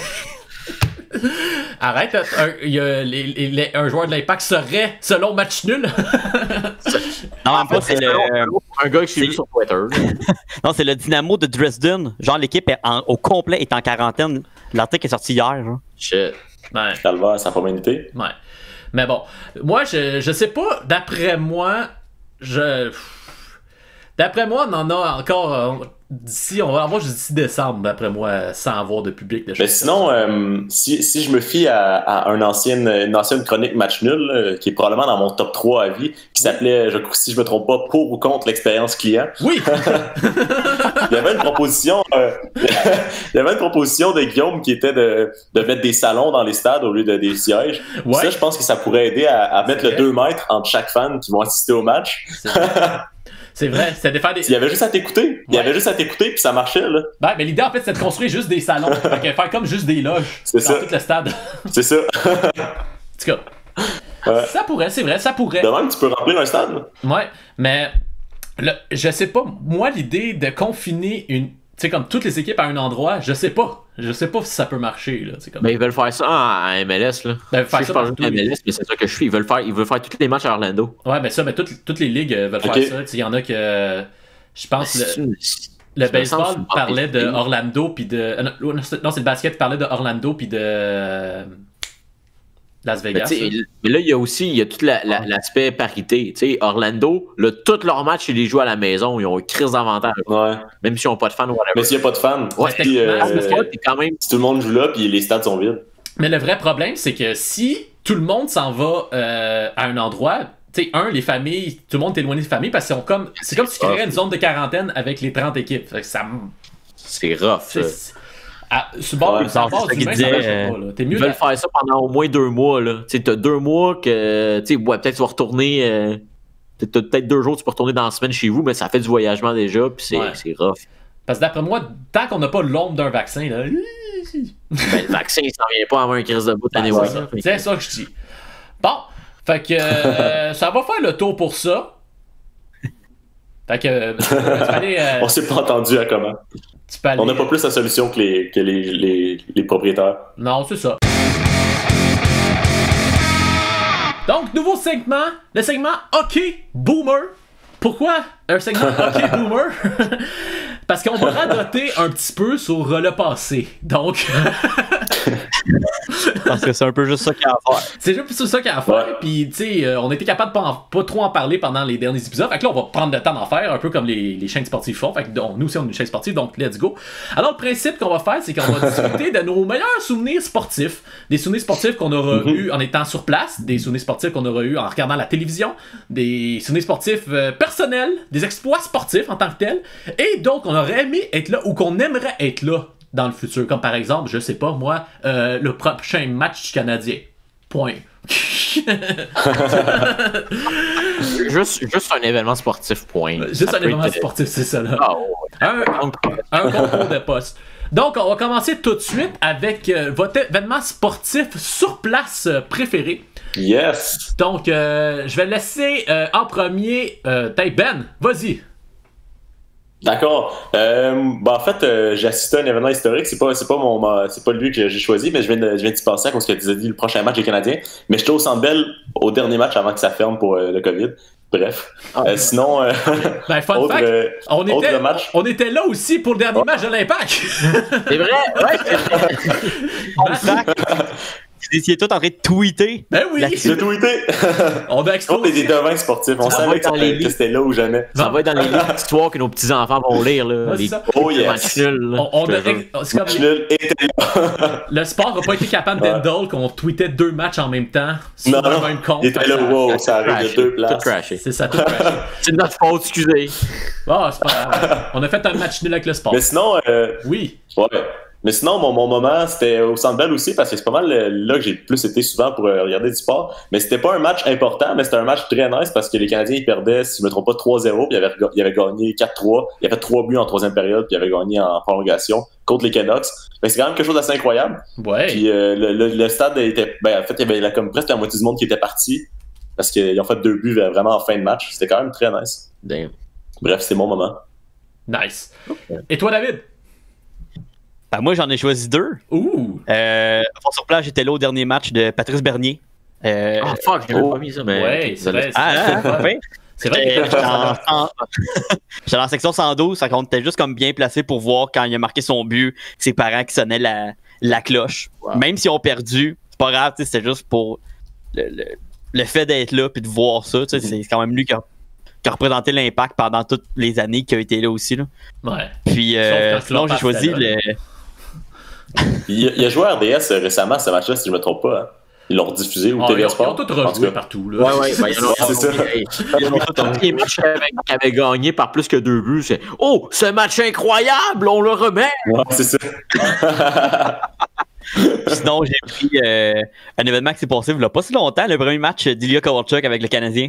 Arrête, là, il y a un joueur de l'Impact serait, selon match nul. Non, même pas, c'est le. Un gars que j'ai c'est- vu sur Twitter. là. Non, c'est le Dynamo de Dresden. Genre, l'équipe au complet est en quarantaine. L'article est sorti hier. Genre. Shit. Ouais, Calvaire, ça n'a pas bien été. ouais. Mais bon, moi, je sais pas, d'après moi, d'après moi, on en a encore d'ici, on va avoir juste d'ici décembre, d'après moi, sans avoir de public. De Mais choses sinon, si je me fie à une ancienne chronique match nul, qui est probablement dans mon top 3 à vie, qui s'appelait, si je me trompe pas, pour ou contre l'expérience client, Oui! il y avait une proposition de Guillaume qui était de mettre des salons dans les stades au lieu de des sièges. Ouais. Ça, je pense que ça pourrait aider à mettre le 2 mètres entre chaque fan qui vont assister au match. C'est vrai, c'était de faire des. Il y avait juste à t'écouter. Il y avait juste à t'écouter, puis ça marchait, là. Ben, mais l'idée, en fait, c'est de construire juste des salons. Fait que faire comme juste des loges C'est dans ça. tout le stade. C'est ça. En tout cas, Ouais. ça pourrait, c'est vrai, ça pourrait. De même, tu peux remplir un stade, là. Ouais, mais je sais pas, moi, l'idée de confiner tu sais, comme toutes les équipes à un endroit, je sais pas. Je sais pas si ça peut marcher, là. Comme... Mais ils veulent faire ça en MLS, là. Ben, faire Je ça parle partout, de MLS, mais c'est ça que je suis. Ils veulent faire tous les matchs à Orlando. Ouais, mais ça, mais toutes les ligues veulent Ok. faire ça. Tu sais, il y en a que. Je pense C'est le une- le ça me semble baseball une parlait de idée. Orlando puis de. Non, c'est le basket qui parlait de Orlando puis de. Las Mais, Vegas. tu sais, mais là, il y a tout l'aspect parité. Tu sais, Orlando, là, tous leurs matchs, ils les jouent à la maison. Ils ont une crise d'avantage. Ouais. Même s'ils n'ont pas de fans ou whatever. Mais s'il n'y a pas de fans, Ouais, puis, techniquement, c'est parce que- T'es quand même. si tout le monde joue là, puis les stades sont vides. Mais le vrai problème, c'est que si tout le monde s'en va à un endroit, tu sais, les familles, tout le monde est éloigné des familles parce que c'est comme si tu créais une zone de quarantaine avec les 30 équipes. Fait que ça. C'est rough. ça. Sur bord, Ouais, sur c'est bord ça du qu'il humain, ça disait, marche pas, là. T'es Ils mieux veulent de- faire ça pendant au moins 2 mois. Là. Tu sais, t'as 2 mois que. Tu sais, ouais, peut-être tu vas retourner. T'as peut-être 2 jours, tu peux retourner dans la semaine chez vous, mais ça fait du voyagement déjà, puis Ouais. c'est rough. Parce que d'après moi, tant qu'on n'a pas l'ombre d'un vaccin, là. Ben, le vaccin, il s'en vient pas avant un crise de bout Ben, anyway. c'est ça que je dis. Bon, fait que ça va faire le tour pour ça. Fait que tu peux aller, On s'est pas entendu à comment. tu peux aller- On n'a pas plus la solution que les propriétaires. Non, c'est ça. Donc, nouveau segment, le segment Hockey Boomer. Pourquoi un segment Hockey Boomer? Parce qu'on va radoter un petit peu sur le passé. Donc, Parce que c'est un peu juste ça qu'il y a à faire. C'est juste ça qu'il y a à faire. Ouais. Puis, tu sais, on était capable de pas trop en parler pendant les derniers épisodes. Fait que là, on va prendre le temps d'en faire, un peu comme les chaînes sportives font. Fait que nous aussi, on est une chaîne sportive, donc let's go. Alors, le principe qu'on va faire, c'est qu'on va discuter de nos meilleurs souvenirs sportifs. Des souvenirs sportifs qu'on aura eu en étant sur place, des souvenirs sportifs qu'on aura eu en regardant la télévision, des souvenirs sportifs personnels, des exploits sportifs en tant que tels, et d'autres qu'on aurait aimé être là ou qu'on aimerait être là dans le futur. Comme par exemple, je sais pas moi, le prochain match du Canadien. Point. Juste un événement sportif, point. Juste Ça un peut événement être- sportif, c'est ça là. Ah, ouais. Un concours de poste. Donc, on va commencer tout de suite avec votre événement sportif sur place préféré. Yes! Donc, je vais laisser en premier Ben. Vas-y. D'accord. En fait, j'ai assisté à un événement historique. C'est pas lui que j'ai choisi, mais je viens d'y penser à cause que tu as dit le prochain match des Canadiens. Mais j'étais au Centre Bell au dernier match avant que ça ferme pour le COVID. Bref. Sinon, Ben, fun autre, fact, autre match. on était là aussi pour le dernier match de l'Impact. C'est vrai? Ouais, On sac. Vous étiez tous en train de tweeter. Ben oui. J'ai tweeté. On a On est explosé. des devins sportifs. On Ça savait va dans les que c'était là ou jamais. ça va être dans les livres d'histoire que nos petits-enfants vont lire. Là, Ouais, les c'est ça. Oh yes. matchs nuls, là, On je a, te jure. c'est comme Match nul était là. le sport n'a pas été capable d'handle qu'on tweetait 2 matchs en même temps sur Non, le non. même compte. Il était là, wow, ça arrive de Crashé, 2 tout places. crashé. C'est ça, tout crashé. C'est de notre faute, excusez. Ah, c'est pas grave. On a fait un match nul avec le sport. Mais sinon, Oui. ouais. Mais sinon, mon moment, c'était au Centre Bell aussi, parce que c'est pas mal là que j'ai plus été souvent pour regarder du sport. Mais c'était pas un match important, mais c'était un match très nice parce que les Canadiens, ils perdaient, si je me trompe pas, 3-0, puis ils avaient gagné 4-3. Il y avait 3 buts en troisième période, puis ils avaient gagné en prolongation contre les Canucks. Mais c'est quand même quelque chose d'assez incroyable. Ouais. Puis le stade était... Ben, en fait, il y avait comme presque la moitié du monde qui était parti, parce qu'ils ont fait 2 buts vraiment en fin de match. C'était quand même très nice. Damn. Bref, c'était mon moment. Nice. Et toi, David? Ben, moi, j'en ai choisi 2. Ouh. Sur place, j'étais là au dernier match de Patrice Bernier. Ah, fuck, j'ai même pas mis ça, mais. Ouais, ok, c'est vrai. Ouais. C'est vrai J'étais que j'étais dans la section 112, ça comptait juste comme bien placé pour voir quand il a marqué son but, ses parents qui sonnaient la cloche. Wow. Même s'ils ont perdu, c'est pas grave, c'était juste pour le fait d'être là puis de voir ça. C'est quand même lui qui a représenté l'Impact pendant toutes les années qu'il a été là aussi. Là. Ouais. Puis Sauf quand sinon, j'ai choisi Klopp était le. Il a joué à RDS récemment, ce match-là, si je me trompe pas. Hein. Ils l'ont rediffusé ou Ah, TVA ils ont Sport. tous En tout rejoué cas. partout. Là. Ouais, ben, il y en a C'est ça. Le premier match qui avait gagné par plus que 2 buts, c'est oh, ce match incroyable, on le remet! Ouais, c'est ça. Sinon, j'ai pris un événement qui s'est passé il y a pas si longtemps, le premier match d'Ilya Kovalchuk avec le Canadien.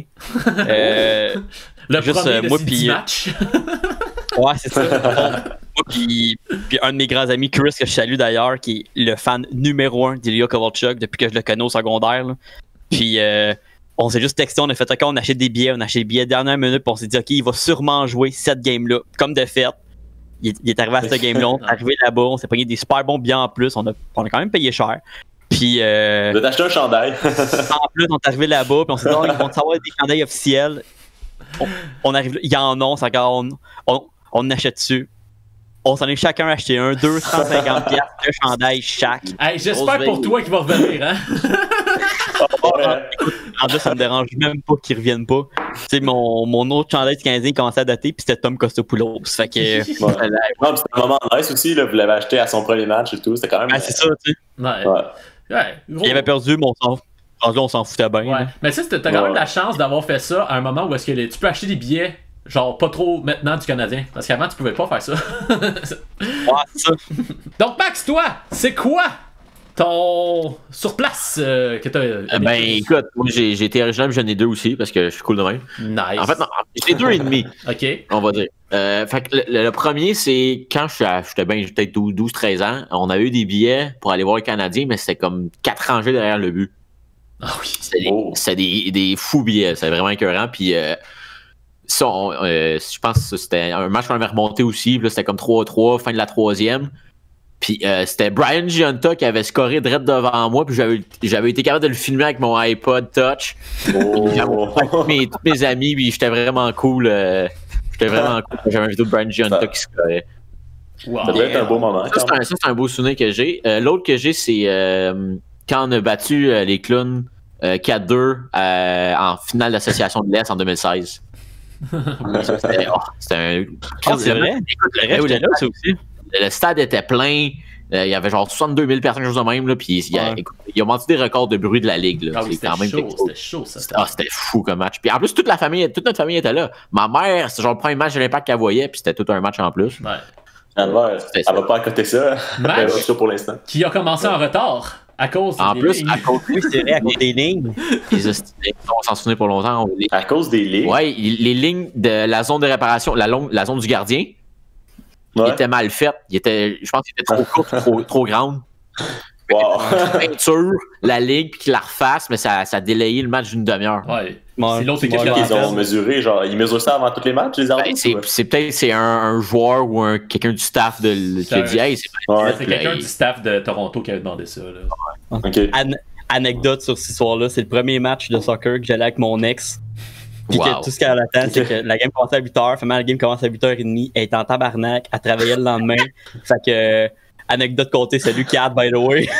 Le juste, premier de moi, ces puis, 10 matchs. Ouais, c'est ça. Moi, puis un de mes grands amis, Chris, que je salue d'ailleurs, qui est le fan numéro 1 d'Ilya Kovalchuk depuis que je le connais au secondaire. Là. Puis on s'est juste texté, on a fait OK, on achète des billets, dernière minute, puis on s'est dit OK, il va sûrement jouer cette game-là, comme de fait. Il est arrivé à cette game-là, on est arrivé là-bas, on s'est pogné des super bons billets en plus, on a quand même payé cher. Puis Je vais t'acheter un chandail. en plus, on est arrivé là-bas, puis on s'est dit, ils vont savoir des chandails officiels. On arrive là, il y en a, c'est encore, on achète dessus. On s'en est chacun acheté un, 250 piastres de chandail chaque. Hey, j'espère pour toi qu'il va revenir, hein? Ouais. En plus, ça me dérange même pas qu'ils reviennent pas. Tu sais, mon autre chandail du Canadien commençait à dater, puis c'était Tom Costopoulos. Fait que. Ouais. Non, c'était un moment nice aussi. Là, vous l'avez acheté à son premier match et tout. C'était quand même. Ah, c'est ça, tu sais. Ouais. Ouais. Ouais. Gros. Il avait perdu, mais on s'en foutait bien. Ouais. là. Mais ça, t'as quand même la chance d'avoir fait ça à un moment où est-ce que tu peux acheter des billets, genre pas trop maintenant du Canadien. Parce qu'avant, tu pouvais pas faire ça. Ouais, c'est ça. Donc, Max, toi, c'est quoi ton sur place que t'as. Ben écoute, moi j'ai été original, mais j'en ai 2 aussi parce que je suis cool de même. Nice. En fait, non, j'ai 2 et demi, Ok. on va dire. Fait que le premier, c'est quand j'étais bien, j'ai peut-être 12-13 ans, on a eu des billets pour aller voir le Canadien, mais c'était comme 4 rangées derrière le but. Ah oui. C'était des fous billets, c'était vraiment écœurant. Puis ça, je pense que c'était un match qu'on avait remonté aussi, puis là, c'était comme 3-3, fin de la 3e. Puis c'était Brian Gionta qui avait scoré direct devant moi, puis j'avais été capable de le filmer avec mon iPod Touch. Oh. J'avais tous mes amis, puis j'étais vraiment cool. J'étais vraiment cool. J'avais une vidéo de Brian Gionta qui scorait. Wow. Ça doit être un beau moment. Ça, c'est un beau souvenir que j'ai. L'autre que j'ai, c'est quand on a battu les Clowns 4-2 en finale d'association de l'Est en 2016. C'était un... C'est vrai? Écoute, le reste, j'étais là, ça aussi. Le stade était plein. Il y avait genre 62 000 personnes, quelque chose de même. Là, puis il a menti des records de bruit de la Ligue. Là. Oui, c'était chaud, ça. C'était fou comme match. Puis en plus, toute notre famille était là. Ma mère, c'était genre le premier match de l'Impact qu'elle voyait, puis c'était tout un match en plus. Ouais. Elle va pas à côté ça. Match ça pour l'instant. Qui a commencé en retard à cause des lignes. Oui, c'est vrai, à cause des lignes. On s'en souvenait pour longtemps. À cause des lignes? Ouais, les lignes de la zone de réparation, la zone du gardien, était mal faite. Je pense qu'il était trop court, trop grande. Wow. Peinture, la ligue, puis qu'ils la refassent, mais ça a délayé le match d'une demi-heure. Ouais. C'est l'autre équipe qui ils ont mesuré, genre, ils mesurent ça avant tous les matchs, les arbitres? C'est un joueur ou quelqu'un du staff qui a dit, hey, c'est quelqu'un du staff de Toronto qui avait demandé ça. Là. Okay. Anecdote sur cette histoire-là, c'est le premier match de soccer que j'allais avec mon ex. Puis que tout ce qu'elle attend, c'est que la game commence à 8h, finalement la game commence à 8h30, elle est en tabarnak, elle travaillait le lendemain. Fait que, anecdote côté, salut Kat, by the way.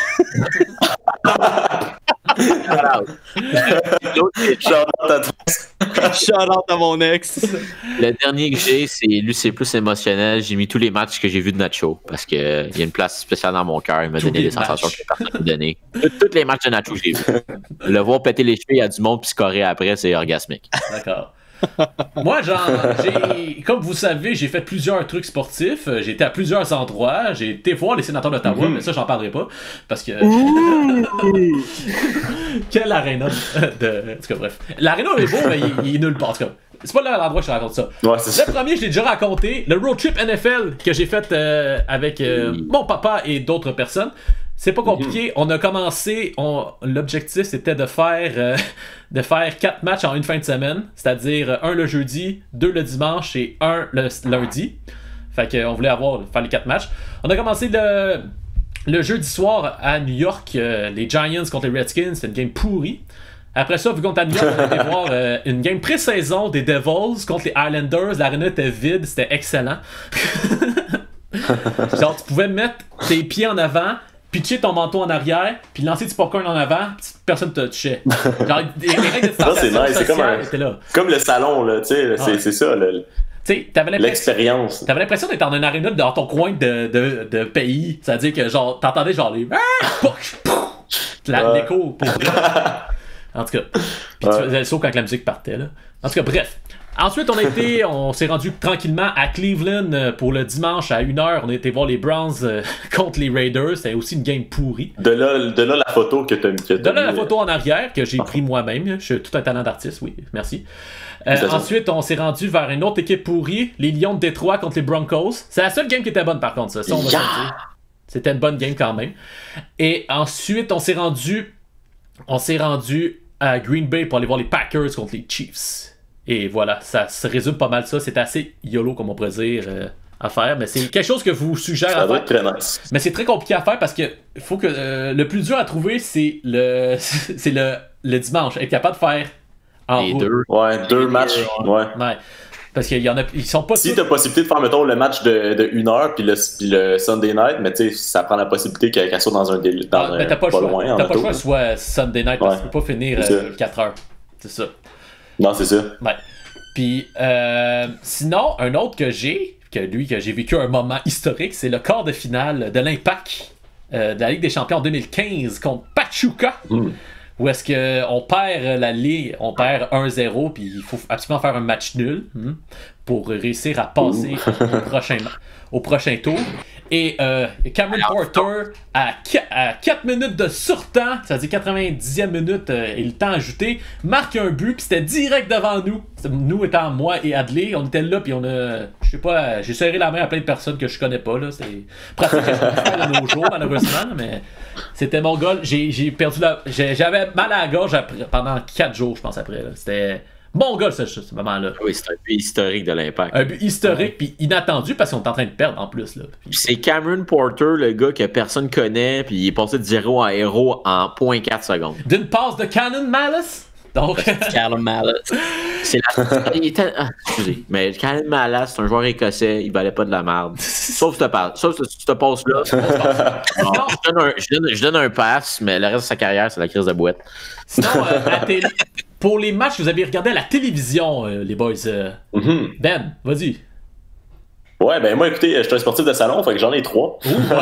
Shout out à mon ex. Le dernier que j'ai, c'est plus émotionnel. J'ai mis tous les matchs que j'ai vus de Nacho parce qu'il y a une place spéciale dans mon cœur. Il m'a donné des sensations que personne ne m'a donné. Tous les matchs de Nacho, j'ai vu. Le voir péter les cheveux à du monde puis scorer après, c'est orgasmique. D'accord. Moi, comme vous savez, j'ai fait plusieurs trucs sportifs. J'ai été à plusieurs endroits. J'ai été voir les sénateurs d'Ottawa, mais ça, j'en parlerai pas. Parce que. Quelle aréna de. En tout cas, bref. L'aréna est beau, mais il est nulle part. En tout cas, c'est pas l'endroit que je raconte ça. Ouais, le premier, je l'ai déjà raconté. Le road trip NFL que j'ai fait avec mon papa et d'autres personnes. C'est pas compliqué. On a commencé. L'objectif, c'était de faire 4 matchs en une fin de semaine. C'est-à-dire 1 le jeudi, 2 le dimanche et 1 le lundi. Fait qu'on voulait faire les 4 matchs. On a commencé le jeudi soir à New York. Les Giants contre les Redskins. C'était une game pourrie. Après ça, vu qu'on était à New York, on a été voir une game pré-saison des Devils contre les Islanders. L'aréna était vide. C'était excellent. Genre, tu pouvais mettre tes pieds en avant, pitcher ton manteau en arrière, puis lancer du popcorn en avant, pis personne te touchait. Genre, les règles de distanciation sociale étaient là. Comme le salon, là, tu sais, c'est ça, l'expérience. T'avais l'impression d'être dans un aréna dans ton coin de pays. C'est-à-dire que, genre, t'entendais genre les... l'écho pour vrai. En tout cas, puis tu faisais le saut quand la musique partait, là. En tout cas, bref. Ensuite, on s'est rendu tranquillement à Cleveland pour le dimanche à 1h. On a été voir les Browns contre les Raiders. C'était aussi une game pourrie. De là la photo que t'as mis. De là la photo en arrière que j'ai pris moi-même. Je suis tout un talent d'artiste, oui. Merci. Ensuite, on s'est rendu vers une autre équipe pourrie, les Lions de Détroit contre les Broncos. C'est la seule game qui était bonne, par contre, ça on va dire. C'était une bonne game quand même. Et ensuite, on s'est rendu à Green Bay pour aller voir les Packers contre les Chiefs. Et voilà, ça se résume pas mal ça. C'est assez YOLO, comme on pourrait dire, à faire. Mais c'est quelque chose que je vous suggère à faire. Ça doit être très nice. Mais c'est très compliqué à faire parce que faut que le plus dur à trouver, c'est le dimanche. Être capable de faire en route. Deux matchs. Ouais. Parce qu'il y en a, ils sont pas. Si t'as possibilité de faire, mettons, le match de 1h puis le Sunday night, mais tu sais, ça prend la possibilité qu'elle soit dans un délai. Mais t'as pas le choix. T'as pas le choix, soit Sunday night, parce que tu peux pas finir 4 heures. C'est ça. Non, c'est ça. Ouais. Puis, sinon, un autre que j'ai vécu un moment historique, c'est le quart de finale de l'Impact de la Ligue des Champions en 2015 contre Pachuca. Où est-ce qu'on perd la Ligue, on perd 1-0, puis il faut absolument faire un match nul pour réussir à passer au prochain tour. Et Cameron Porter, à 4 minutes de surtemps, c'est-à-dire 90e minute et le temps ajouté, marque un but, puis c'était direct devant nous. Nous étant moi et Adley, on était là, puis je sais pas, j'ai serré la main à plein de personnes que je connais pas, là. C'est pratique que je peux faire de nos jours, malheureusement, mais c'était mon goal. J'ai perdu j'avais mal à la gorge pendant 4 jours, je pense, après, là. C'était mon goal, ce moment-là. Oui, c'est un but historique de l'Impact. Un but historique, puis inattendu, parce qu'on est en train de perdre, en plus, là. C'est Cameron Porter, le gars que personne connaît, puis il est passé de 0 à héros en 0.4 secondes. D'une passe de Cannon Malice. Donc, Cannon Malice. Excusez, mais Kyle Malas, c'est un joueur écossais, il valait pas de la merde. Sauf ce passe-là. Je donne un pass, mais le reste de sa carrière, c'est la crise de boîte. Sinon, pour les matchs que vous avez regardés à la télévision, les boys, Ben, vas-y. Ouais, ben moi, écoutez, je suis un sportif de salon, fait que j'en ai 3.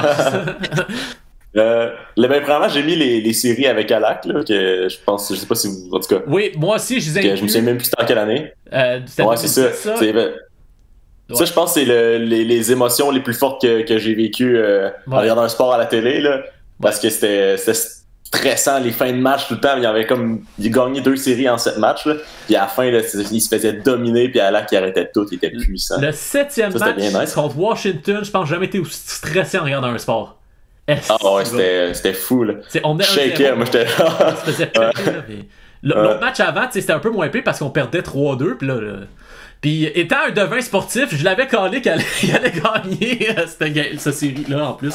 Premièrement, j'ai mis les séries avec Alak, là, que je pense, je sais pas si vous, en tout cas. Oui, moi aussi, je les ai Je me souviens même plus c'était en quelle année. Ouais, c'est ça. Ça, je pense que c'est les émotions les plus fortes que j'ai vécues en regardant un sport à la télé, là, parce que c'était stressant, les fins de match tout le temps. Il gagnait 2 séries en 7 matchs, là, puis à la fin, là, il se faisait dominer, puis Alak qui arrêtait tout, il était puissant. Le 7e match nice. Contre Washington, je pense que j'ai jamais été aussi stressé en regardant un sport. Ouais, c'était fou, là. On shakeait, moi j'étais là. L'autre match avant, c'était un peu moins pire parce qu'on perdait 3-2, puis là. Puis étant un devin sportif, je l'avais calé qu'il allait gagner cette série-là en plus.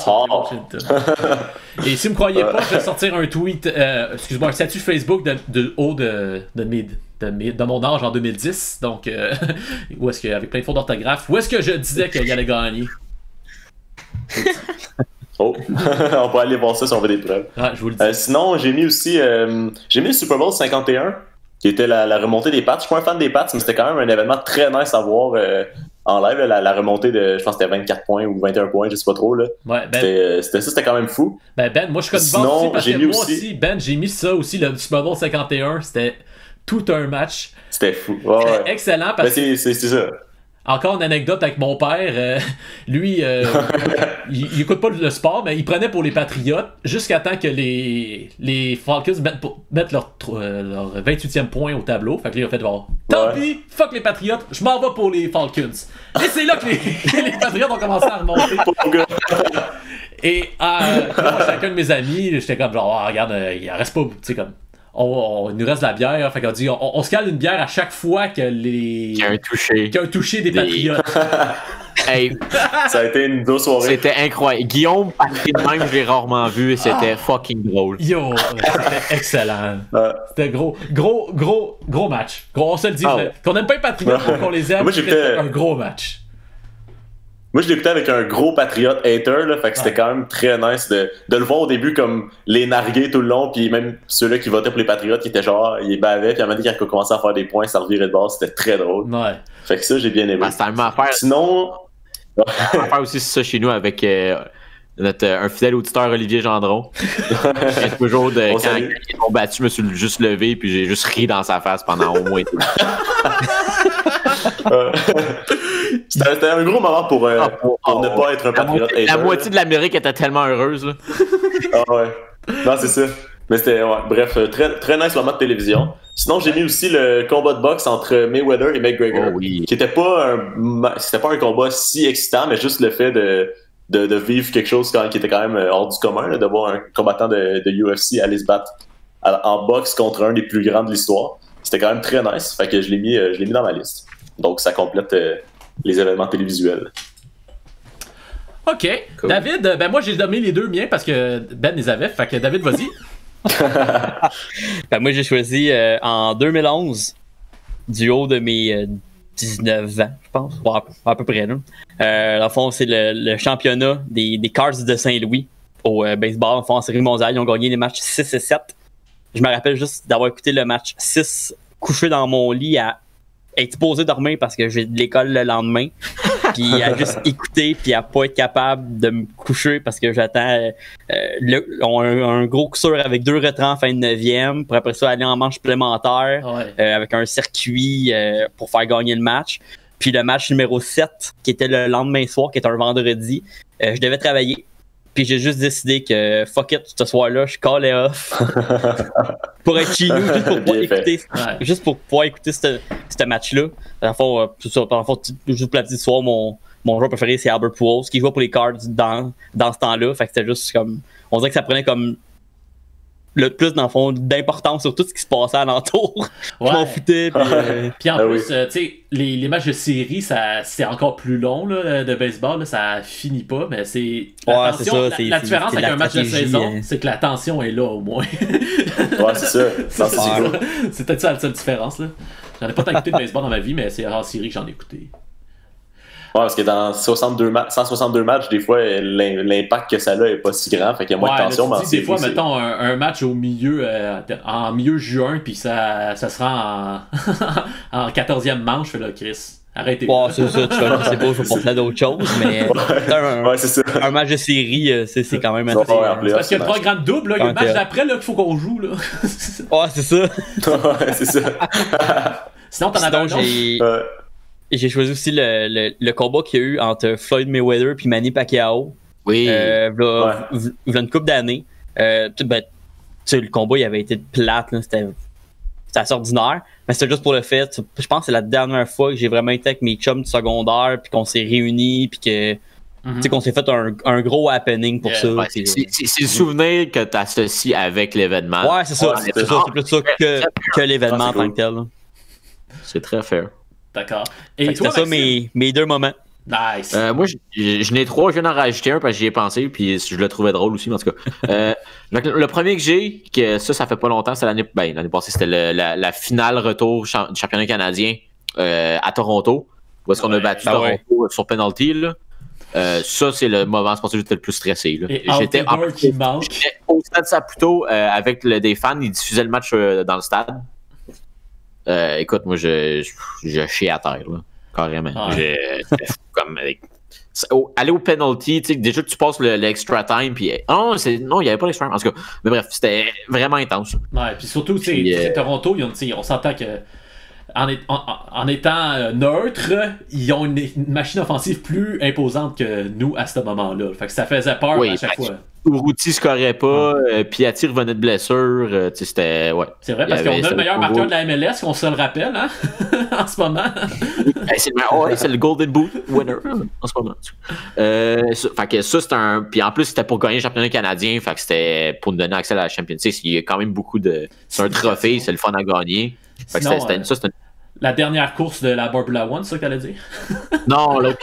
Et si vous me croyez pas, je vais sortir un tweet, excuse-moi, un statut Facebook de mon âge en 2010. Donc, où est-ce que, avec plein de fautes d'orthographe, où est-ce que je disais qu'il allait gagner? On peut aller voir ça si on veut des preuves. Ah, je vous le dis. Sinon, j'ai mis aussi le Super Bowl 51, qui était la remontée des Pats. Je suis pas un fan des Pats, mais c'était quand même un événement très nice à voir en live. La remontée de, je pense que c'était 24 points ou 21 points, je sais pas trop. Là. Ouais, c'était quand même fou. Ben, moi je suis comme bon aussi parce que moi aussi, Ben, j'ai mis ça aussi, le Super Bowl 51, c'était tout un match. C'était fou. Ouais. Excellent parce que c'est ça. Encore une anecdote avec mon père, lui, il écoute pas le sport, mais il prenait pour les Patriotes jusqu'à temps que les Falcons mettent leur 28e point au tableau. Fait que là, il a fait voir. Tant pis, fuck les Patriotes, je m'en vais pour les Falcons. Et c'est là que les Patriotes ont commencé à remonter. Et chacun de mes amis, j'étais comme genre, regarde, il en reste pas, tu sais, comme. Il nous reste de la bière, fait qu'on dit on se cale une bière à chaque fois que qu'il y a un touché des Patriotes. Hey, ça a été une douce soirée. C'était incroyable. Guillaume, Patrick de même, je l'ai rarement vu et c'était fucking drôle. Yo, c'était excellent. C'était gros match. On se le dit, qu'on aime pas les Patriotes pour qu'on les aime, c'était un gros match. Moi, je l'écoutais avec un gros Patriote hater, là, fait que c'était quand même très nice de le voir au début comme les narguer tout le long, puis même ceux-là qui votaient pour les Patriotes qui étaient genre, ils bavaient, puis à un moment donné, quand ils commençaient à faire des points, ça revirait de base, c'était très drôle. Ouais. Fait que ça, j'ai bien aimé. C'était la même affaire. Sinon... On va faire aussi ça chez nous avec un fidèle auditeur, Olivier Gendron. Toujours quand ils m'ont battu, je me suis juste levé, puis j'ai juste ri dans sa face pendant au moins tout le temps. C'était un gros moment pour ne pas être un patriote. La moitié de l'Amérique était tellement heureuse. Là. Ouais. Non, c'est ça. Mais c'était, bref, très, très nice moment de télévision. Sinon, j'ai mis aussi le combat de boxe entre Mayweather et McGregor. Qui était pas un combat si excitant, mais juste le fait de vivre quelque chose qui était quand même hors du commun, là, de voir un combattant de UFC aller se battre en boxe contre un des plus grands de l'histoire. C'était quand même très nice. Fait que je l'ai mis dans ma liste. Donc, ça complète les événements télévisuels. OK. Cool. David, moi, j'ai nommé les deux miens parce que Ben les avait. Fait que David, vas-y. Moi, j'ai choisi en 2011, du haut de mes 19 ans, je pense. Bon, à peu près, là. Dans le fond, c'est le championnat des Cards de Saint-Louis au baseball. En fond, en série mondiale, ils ont gagné les matchs 6 et 7. Je me rappelle juste d'avoir écouté le match 6 couché dans mon lit à être supposé dormir parce que j'ai de l'école le lendemain. Puis à juste écouter, puis à pas être capable de me coucher parce que j'attends un gros coup sûr avec 2 retraits en fin de 9e, pour après ça aller en manche supplémentaire avec un circuit pour faire gagner le match. Puis le match numéro 7, qui était le lendemain soir, qui était un vendredi, je devais travailler. Puis j'ai juste décidé que fuck it, ce soir-là, je callais off pour être chez nous, juste pour pouvoir écouter ce match-là. Dans le fond, juste pour la petite histoire, mon joueur préféré, c'est Albert Pujols, qui jouait pour les Cards dans ce temps-là. Fait que c'était juste comme... On dirait que ça prenait comme le plus, dans le fond, d'importance sur tout ce qui se passait alentour. Je m'en foutais. Puis en plus, tu sais, les matchs de série, c'est encore plus long là, de baseball. Là, ça finit pas, mais c'est... La différence avec un match de saison, c'est que la tension est là, au moins. Ouais, c'est ça. C'est peut-être ça la seule différence, là. J'en ai pas tant écouté de baseball dans ma vie, mais c'est en série que j'en ai écouté. Ouais, parce que dans 162 matchs, des fois, l'impact que ça a est pas si grand, fait qu'il y a moins de tension. Là, tu dis, des fois, mettons un match au milieu, en milieu juin, puis ça se rend en 14e manche, fait là, Chris. Arrêtez. Bon, c'est ça, tu vois, c'est beau, je vais penser à d'autres choses, mais c'est ça. un match de série, c'est quand même assez. C'est parce qu'il y a le programme double, là, il y a le match d'après qu'il faut qu'on joue. Là. Ouais, c'est ça. Ouais, c'est ça. Sinon, t'en avais un autre? J'ai choisi aussi le combat qu'il y a eu entre Floyd Mayweather et Manny Pacquiao. Oui. Il y a une couple d'années. Le combat il avait été plate, là, c'était assez ordinaire. Mais c'était juste pour le fait. Je pense que c'est la dernière fois que j'ai vraiment été avec mes chums du secondaire, puis qu'on s'est réunis, puis que qu'on s'est fait un gros happening pour ça. Ouais, c'est le souvenir que tu associes avec l'événement. Ouais, c'est ça. C'est plus ça que l'événement en tant que tel. C'est très fair. D'accord. Et toi, c'était ça mes deux moments. Nice. Moi, je n'ai trois. Je viens d'en rajouter un parce que j'y ai pensé, puis je le trouvais drôle aussi, en tout cas. Le premier que j'ai, que ça fait pas longtemps, c'est l'année passée, c'était la finale retour du championnat canadien à Toronto, où est-ce qu'on a battu Toronto sur penalty, là. Ça, c'est le moment sportif où j'étais le plus stressé. Là. J'étais au stade Saputo avec des fans, ils diffusaient le match dans le stade. Écoute, moi, je chiais à terre, là, carrément. C'était fou, comme aller au penalty, tu sais, déjà que tu passes l'extra time, puis non, il n'y avait pas l'extra time, en tout cas. Mais bref, c'était vraiment intense. Ouais, puis surtout, tu sais, Toronto, on s'entend que en étant neutre, ils ont une machine offensive plus imposante que nous à ce moment-là. Fait que ça faisait peur à chaque fois. Urruti scorait pas, Piatti revenait de blessure, c'était... Ouais. C'est vrai, parce qu'on a le meilleur marqueur de la MLS, qu'on se le rappelle, hein, en ce moment. C'est le Golden Boot winner, en ce moment. Fait que ça, c'était un... Puis en plus, c'était pour gagner le championnat canadien, fait que c'était pour nous donner accès à la Champions League. Il y a quand même beaucoup de... C'est un trophée, c'est le fun à gagner. Fait que c'était la dernière course de la Barbula One, c'est ça que t'allais dire? Non, l'autre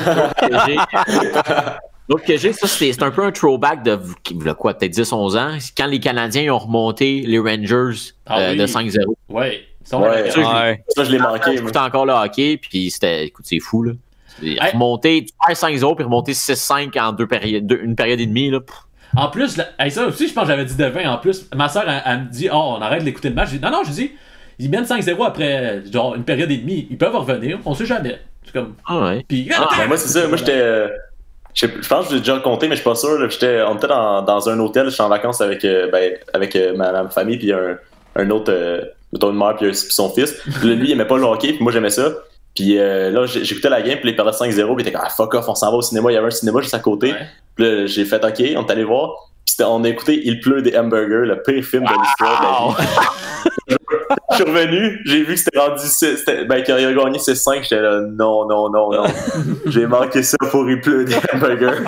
que j'ai, ça, c'est un peu un throwback de quoi, peut-être 10-11 ans. Quand les Canadiens ont remonté les Rangers de 5-0. Oui. Ça, je l'ai manqué. J'écoutais encore le hockey, puis écoute, c'est fou, là. Remonter, tu perds 5-0, puis remonter 6-5 en une période et demie, là. En plus, ça aussi, je pense que j'avais dit de 20. En plus, ma soeur, elle me dit, on arrête d'écouter le match. Je dis, non, je dis, ils mènent 5-0 après genre une période et demie. Ils peuvent revenir, on sait jamais. C'est comme. Puis, moi, c'est ça. Moi, j'étais. Je pense que je l'ai déjà raconté, mais je suis pas sûr. Là, on était dans un hôtel, j'étais en vacances avec ma famille, puis un autre, une mère, puis son fils. Puis là, lui, il aimait pas le hockey, puis moi, j'aimais ça. Puis là, j'écoutais la game, puis il perdait 5-0, puis il était comme, fuck off, on s'en va au cinéma. Il y avait un cinéma juste à côté. Ouais. Puis là, j'ai fait, OK, on est allé voir. Puis on a écouté Il pleut des hamburgers, le pire film de l'histoire de la vie. Je suis revenu, j'ai vu que c'était rendu 6, qu'il a gagné 6-5, j'étais là, non. J'ai manqué ça pour Il pleut des hamburgers.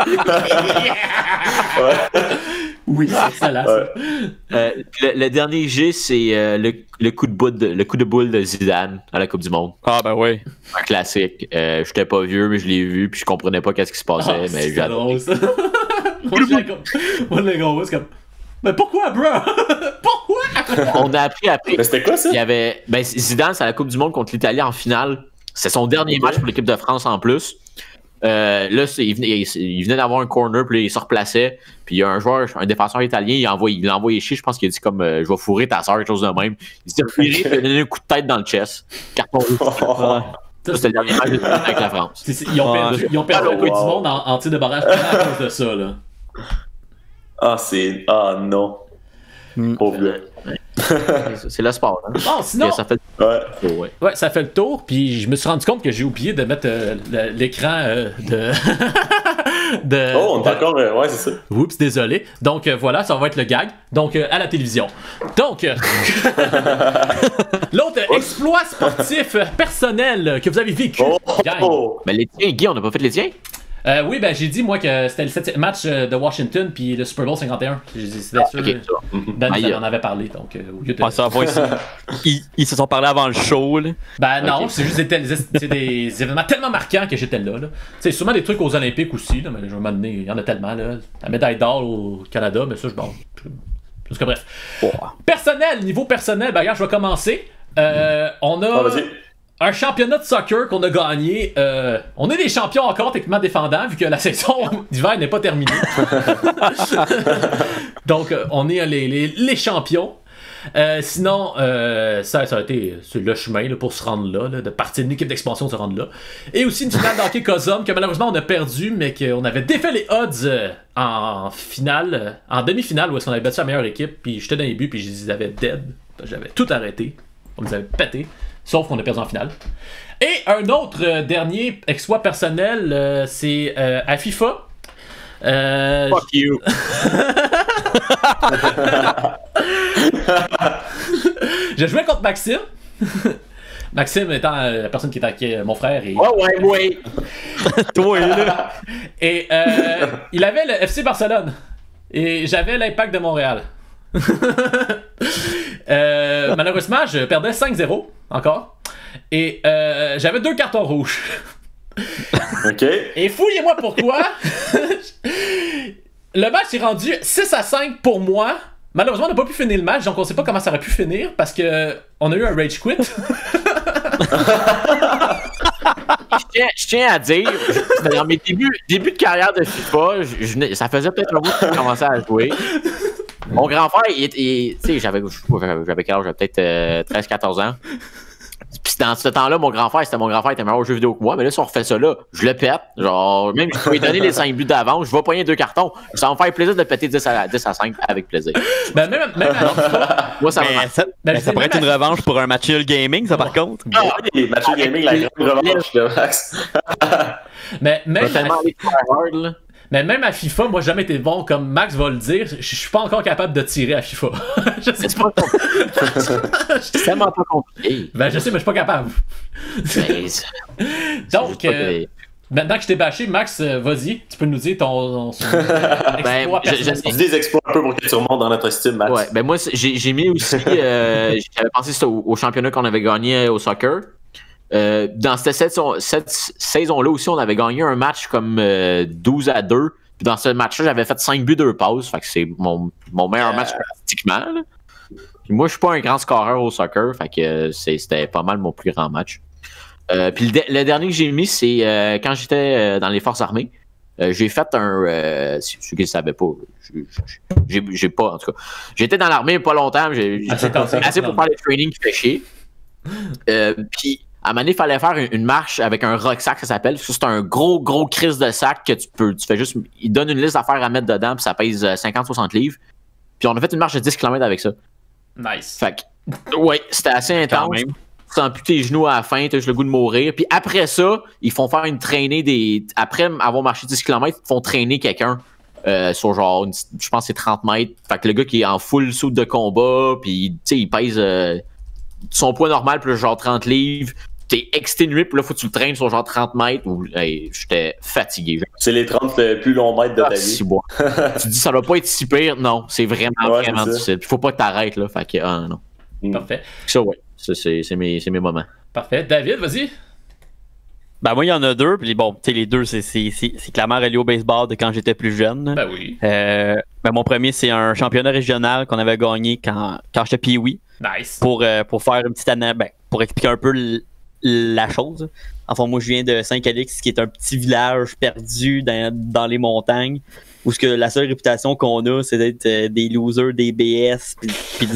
Oui, c'est ça là. Le dernier G, c'est le coup de boule de Zidane à la Coupe du Monde. Ah ben oui. Un classique. J'étais pas vieux, mais je l'ai vu, puis je comprenais pas qu'est-ce qui se passait, mais j'adore. Moi, le gars, c'est comme. Mais pourquoi, bro? Pourquoi? On a appris après. Mais c'était quoi ça? Il y avait. Zidane, c'est à la Coupe du Monde contre l'Italie en finale. C'est son dernier match pour l'équipe de France en plus. Là, il venait d'avoir un corner, puis là, il se replaçait. Puis il y a un défenseur italien, il l'a envoyé chier. Je pense qu'il a dit comme je vais fourrer ta soeur, quelque chose de même. Il s'est reviré, il a donné un coup de tête dans le chest. Carton rouge. Ça, c'était le dernier match avec la France. Ils ont perdu la Coupe du Monde en tir de barrage à cause de ça, là. Ah non. Pauvre gars. C'est le sport, hein? Bon, sinon. Ça fait... Ouais, ça fait le tour. Puis je me suis rendu compte que j'ai oublié de mettre l'écran de. On est encore. Ouais, c'est ça. Oups, désolé. Donc voilà, ça va être le gag. Donc à la télévision. Donc. L'autre exploit sportif personnel que vous avez vécu. Mais les tiens, Guy, on n'a pas fait les tiens? Oui, j'ai dit, moi, que c'était le 7e match de Washington puis le Super Bowl 51. J'ai dit, c'était sûr. Okay, Ben, on en avait parlé, donc... Ils se sont parlé avant le show, là. Non, c'est juste des événements tellement marquants que j'étais là. C'est sûrement des trucs aux Olympiques aussi, là, mais je vais m'en donner, il y en a tellement, là. La médaille d'or au Canada, mais ça, Parce que bref. Niveau personnel, regarde, je vais commencer. On a vas-y. un championnat de soccer qu'on a gagné. On est des champions encore techniquement défendants vu que la saison d'hiver n'est pas terminée. Donc, on est les champions. Sinon, ça a été le chemin là, pour se rendre là, de partir d'une équipe d'expansion se rendre là. Et aussi une finale d'hockey Cosum que malheureusement on a perdu, mais qu'on avait défait les odds en finale, en demi-finale où est-ce qu'on avait battu la meilleure équipe. Puis j'étais dans les buts, puis je les avais dead. J'avais tout arrêté. On les avait pété. Sauf qu'on a perdu en finale. Et un autre dernier exploit personnel, c'est à FIFA. Fuck you. J'ai joué contre Maxime. Maxime étant la personne qui était avec mon frère. Et... Ouais. Toi, là. Et il avait le FC Barcelone. Et j'avais l'Impact de Montréal. Malheureusement, je perdais 5-0 encore. Et j'avais 2 cartons rouges. OK. Et fouillez-moi pourquoi. Le match est rendu 6-5 pour moi. Malheureusement, on n'a pas pu finir le match, donc on sait pas comment ça aurait pu finir parce que on a eu un rage quit. Je tiens à dire, dans mes débuts de carrière de FIFA, ça faisait peut-être un bout que je commençais à jouer. Mon grand frère, tu sais, j'avais quel âge? J'avais peut-être 13-14 ans. Puis dans ce temps-là, mon grand frère était meilleur au jeu vidéo que moi, mais là, si on refait ça là, je le pète. Genre, même si je peux lui donner les 5 buts d'avance, je vais pogner 2 cartons. Ça va me faire plaisir de péter 10 à 5 avec plaisir. Ben, même à Moi, ça va Ça pourrait être une revanche pour un match gaming, ça, par contre. Oui, match gaming, la grande revanche, là, Max. mais même tellement aller hard, là. Mais même à FIFA, moi, j'ai jamais été bon, comme Max va le dire, je suis pas encore capable de tirer à FIFA. Je sais C'est pas compliqué. C'est tellement pas compliqué. Ben, je sais, mais je suis pas capable. Donc, maintenant que je t'ai bâché, Max, vas-y, tu peux nous dire ton exploit personnel. Dis des exploits un peu pour que tu remontes dans notre estime, Max. Ouais, ben moi, j'ai mis aussi, j'avais pensé au championnat qu'on avait gagné au soccer. Dans cette saison-là aussi, on avait gagné un match comme 12-2. Puis dans ce match-là, j'avais fait 5 buts, 2 passes. Fait que c'est mon meilleur match pratiquement. Là. Puis moi, je suis pas un grand scoreur au soccer. Fait que c'était pas mal mon plus grand match. Puis le dernier que j'ai mis, c'est quand j'étais dans les forces armées. J'ai fait un... ceux qui ne savaient pas, j'ai pas, en tout cas. J'étais dans l'armée pas longtemps. J'ai assez pour faire le training qui fait chier. Puis à un moment donné, il fallait faire une marche avec un rucksack, ça s'appelle. C'est un gros crise de sac que tu fais juste. Il donne une liste d'affaires à mettre dedans, puis ça pèse 50-60 livres. Puis on a fait une marche de 10 km avec ça. Nice. Fait que, ouais, c'était assez intense. Tu sens plus tes genoux à la fin, t'as juste le goût de mourir. Puis après ça, ils font faire une traînée après avoir marché 10 km, ils font traîner quelqu'un sur genre, je pense que c'est 30 mètres. Fait que le gars qui est en full suit de combat, puis tu sais, il pèse son poids normal, puis genre 30 livres. T'es exténué, puis là, faut que tu le traînes sur genre 30 mètres. J'étais fatigué. C'est les 30 plus longs mètres de ta vie. Tu dis, ça doit pas être si pire. Non, c'est vraiment difficile. Puis faut pas que t'arrêtes, là. Fait que, non. Parfait. Ça, ouais. C'est mes moments. Parfait. David, vas-y. Ben, moi, il y en a 2. Puis bon, tu sais, les deux, c'est clairement relié au baseball de quand j'étais plus jeune. Ben oui. Ben, mon premier, c'est un championnat régional qu'on avait gagné quand j'étais pee-wee. Nice. Pour faire une petite année, pour expliquer un peu la chose. Enfin, moi, je viens de Saint-Calix, qui est un petit village perdu dans les montagnes, où la seule réputation qu'on a, c'est d'être des losers, des BS, puis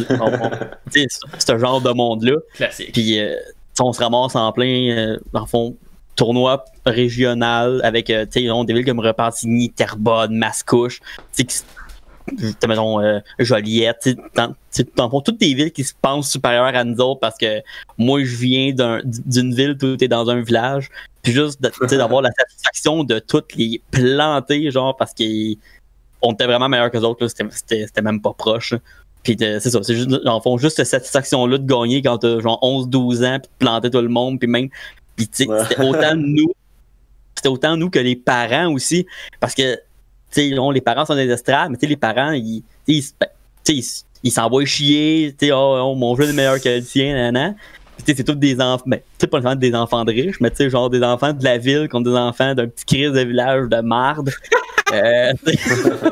ce genre de monde-là. Classique. Puis, on se ramasse en plein, dans le fond, tournoi régional avec, des villes comme Repentigny, Terrebonne, Mascouche, mettons, Joliette, dans le fond, toutes des villes qui se pensent supérieures à nous autres parce que moi, je viens d'une ville, tout est dans un village, puis juste d'avoir la satisfaction de toutes les planter, genre, parce qu'on était vraiment meilleurs que les autres, là, c'était même pas proche. Puis c'est ça, c'est juste, dans le fond, juste cette satisfaction-là de gagner quand t'as genre 11-12 ans, puis de planter tout le monde, puis même, c'était autant nous que les parents aussi, parce que les parents sont des estrades, mais les parents, ils s'envoient chier, mon jeu est meilleur que le sien, nanana. C'est tous des enfants, pas nécessairement des enfants de riches, mais genre des enfants de la ville contre des enfants d'un petit crise de village de marde.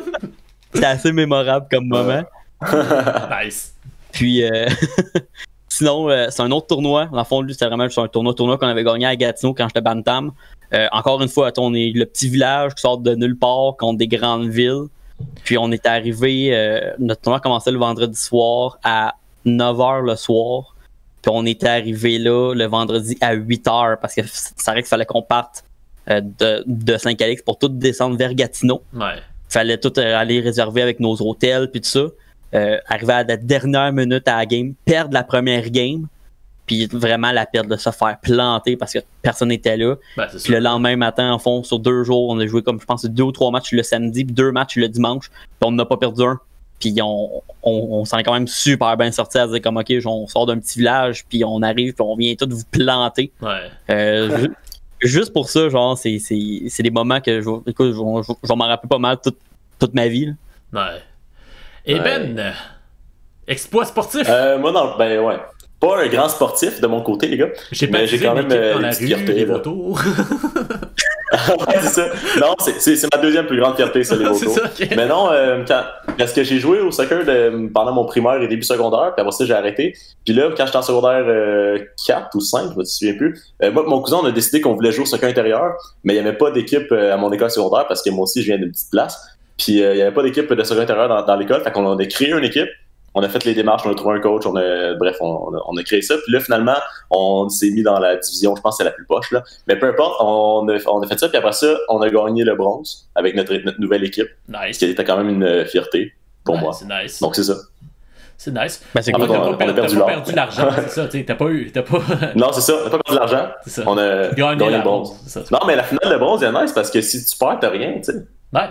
C'est assez mémorable comme moment. Nice. Puis, Sinon, c'est un autre tournoi. Dans le fond, lui, c'était vraiment juste un tournoi qu'on avait gagné à Gatineau quand j'étais Bantam. Encore une fois, on est le petit village qui sort de nulle part contre des grandes villes. Puis on est arrivé, notre tournoi commençait le vendredi soir à 9h le soir. Puis on était arrivé là le vendredi à 8h parce que ça vrai qu'il fallait qu'on parte de Saint-Calix pour tout descendre vers Gatineau. Ouais. Fallait tout aller réserver avec nos hôtels puis tout ça. Arriver à la dernière minute à la game, perdre la première game, puis vraiment la perdre de se faire planter parce que personne n'était là. Ben, c'est Puis le lendemain matin, en fond, sur 2 jours, on a joué comme je pense 2 ou 3 matchs le samedi, puis 2 matchs le dimanche, puis on n'a pas perdu un. Puis on s'en est quand même super bien sorti à dire comme ok, on sort d'un petit village, puis on arrive, puis on vient tout vous planter. Ouais. Juste pour ça, genre, c'est des moments que je vais m'en rappeler pas mal toute ma vie. Là. Ouais. Et Ben, exploit sportif. Moi, non, ben ouais. Pas un grand sportif de mon côté, les gars. Mais j'ai quand même dans la une rue, fierté. les là. vautours. Ouais, c'est ça. Non, c'est ma deuxième plus grande fierté, ça, les C'est vautours. ça, ok. Mais non, parce que j'ai joué au soccer pendant mon primaire et début secondaire, puis après ça, j'ai arrêté. Puis là, quand j'étais en secondaire 4 ou 5, je me souviens plus, moi et mon cousin, on a décidé qu'on voulait jouer au soccer intérieur, mais il n'y avait pas d'équipe à mon école secondaire, parce que moi aussi, je viens d'une petite place. Puis il n'y avait pas d'équipe de soccer intérieur dans l'école, fait qu'on a créé une équipe. On a fait les démarches, on a trouvé un coach, on a créé ça. Puis là, finalement, on s'est mis dans la division, je pense que c'est la plus poche, là. Mais peu importe, on a fait ça. Puis après ça, on a gagné le bronze avec notre nouvelle équipe. Nice. Ce qui était quand même une fierté pour moi. C'est nice. Donc c'est ça. C'est nice. Ben, c'est En fait, cool. t'as pas perdu perdu l'argent, c'est ça. T'as pas eu. Non, c'est ça. On n'a pas perdu l'argent. C'est ça. On a gagné le bronze. C'est ça. Non, mais la finale de bronze, c'est nice parce que si tu perds, t'as rien, tu sais. Ouais.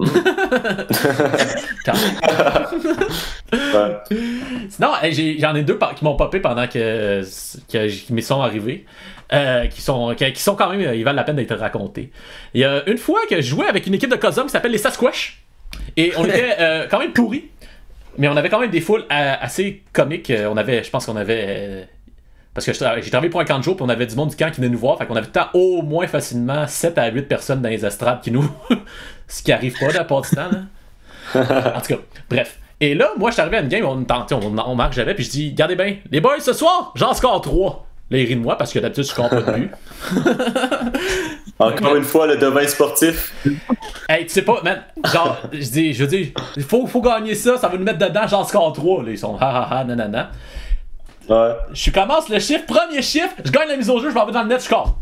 Quand même. Ouais. Sinon, j'en ai 2 qui m'ont popé pendant que m'y sont arrivés. Qui sont quand même, ils valent la peine d'être racontés. Il y a une fois que je jouais avec une équipe de Cosum qui s'appelle les Sasquatch. Et on était quand même pourris. Mais on avait quand même des foules assez comiques. Je pense qu'on avait. Parce que j'ai travaillé pour un camp de jour, puis on avait du monde du camp qui venait nous voir. Fait qu'on avait au moins facilement 7 à 8 personnes dans les estrades qui nous. Ce qui arrive pas la part du temps, là. En tout cas, bref. Et là, moi, je suis arrivé à une game, on marque, j'avais, puis je dis, regardez bien, les boys, ce soir, j'en score 3. Là, ils rient de moi parce que d'habitude, je score pas de but. Encore une fois, le devin sportif. Hey, tu sais pas, man, genre, je dis, il faut gagner ça, ça va nous mettre dedans, j'en score 3. Là, ils sont ha, nanana. Ouais. Je commence le chiffre, premier chiffre, je gagne la mise au jeu, je m'en vais dans le net, je score.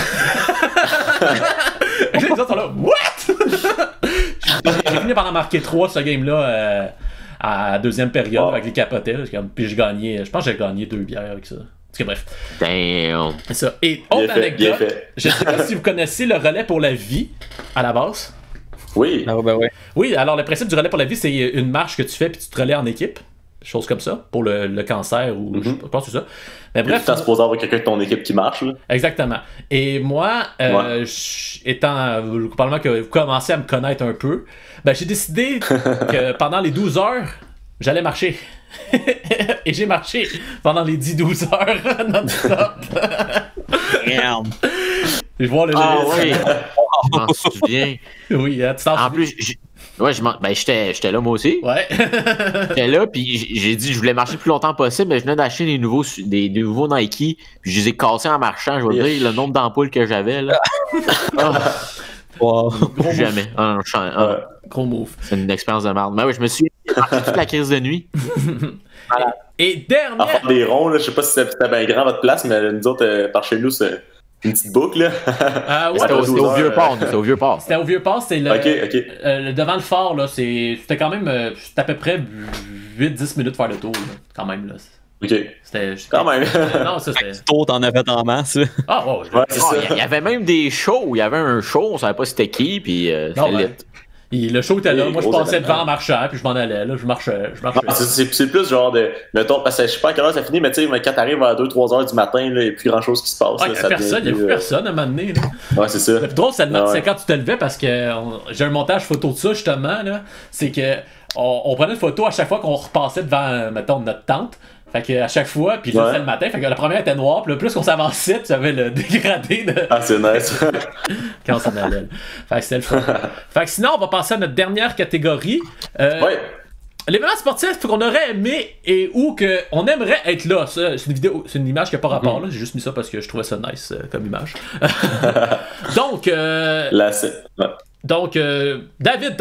Et les autres sont là, what? J'ai fini par en marquer 3 ce game-là à la deuxième période avec les capotés. Puis j'ai gagné, je pense que j'ai gagné 2 bières avec ça. En tout cas, bref. Damn. C'est ça. Et autre anecdote, je sais pas si vous connaissez le relais pour la vie à la base. Oui. Ah, ben ouais. Oui, alors le principe du relais pour la vie, c'est une marche que tu fais puis tu te relais en équipe. Chose comme ça, pour le cancer ou je pense que c'est ça. Mais bref. Tu es supposé avoir quelqu'un de ton équipe qui marche, là. Exactement. Et moi, étant probablement que vous commencez à me connaître un peu, ben j'ai décidé que pendant les 12 heures, j'allais marcher. Et j'ai marché pendant les 10-12 heures non-stop. Damn. Je vois le oui. Je m'en souviens. Oui, tu t'en En plus, j'étais là moi aussi. Ouais. J'étais là, puis j'ai dit que je voulais marcher le plus longtemps possible, mais je venais d'acheter des nouveaux Nike, puis je les ai cassés en marchant. Je vais dire le nombre d'ampoules que j'avais, là. Wow. Gros Jamais. Gros move. C'est une expérience de merde. Mais oui, je me suis marqué toute la crise de nuit. Voilà. Et En dernière. faire des ronds, là, je sais pas si c'était bien grand votre place, mais nous autres, par chez nous, c'est une petite boucle, là. Ouais, C'était au Vieux-Port, c'était au Vieux-Port. C'était au Vieux-Port, c'était le. Ok. Devant le fort, là, c'était quand même. C'était à peu près 8-10 minutes faire le tour, là, quand même, là. Ok. C'était. Quand même. Non, ça c'était. Toi, t'en avais en masse. Ah, ouais, Ouais, c'est ça. Il y avait même des shows. Il y avait un show, on savait pas c'était qui, puis Non, c'était lit. Le show était là, Oui, moi je gros passais événement. devant en marchant, puis je m'en allais, là, je marchais. Ah, c'est plus genre de. Mettons, parce que je sais pas à quelle heure ça finit, mais tu sais, quand t'arrives à 2-3 heures du matin, il n'y a plus grand chose qui se passe. Ah, là, il y a ça personne, il devient y a plus plus, personne à un moment donné, là. Ouais, c'est ça. Le plus drôle, c'est Ouais. quand tu te levais parce que j'ai un montage photo de ça justement, là. C'est que on prenait une photo à chaque fois qu'on repassait devant, mettons, notre tente. Fait que à chaque fois, puis là, Ouais. c'était le matin, fait que la première était noire, puis là, plus qu'on s'avançait, tu avais le dégradé de Ah, c'est nice. quand on s'en allait. Fait que c'était le fun. Fait que sinon, on va passer à notre dernière catégorie. Ouais. l'événement sportif qu'on aurait aimé et où que on aimerait être là. Ça, c'est une vidéo, c'est une image qui n'a pas rapport. Là. J'ai juste mis ça parce que je trouvais ça nice comme image. Donc, David,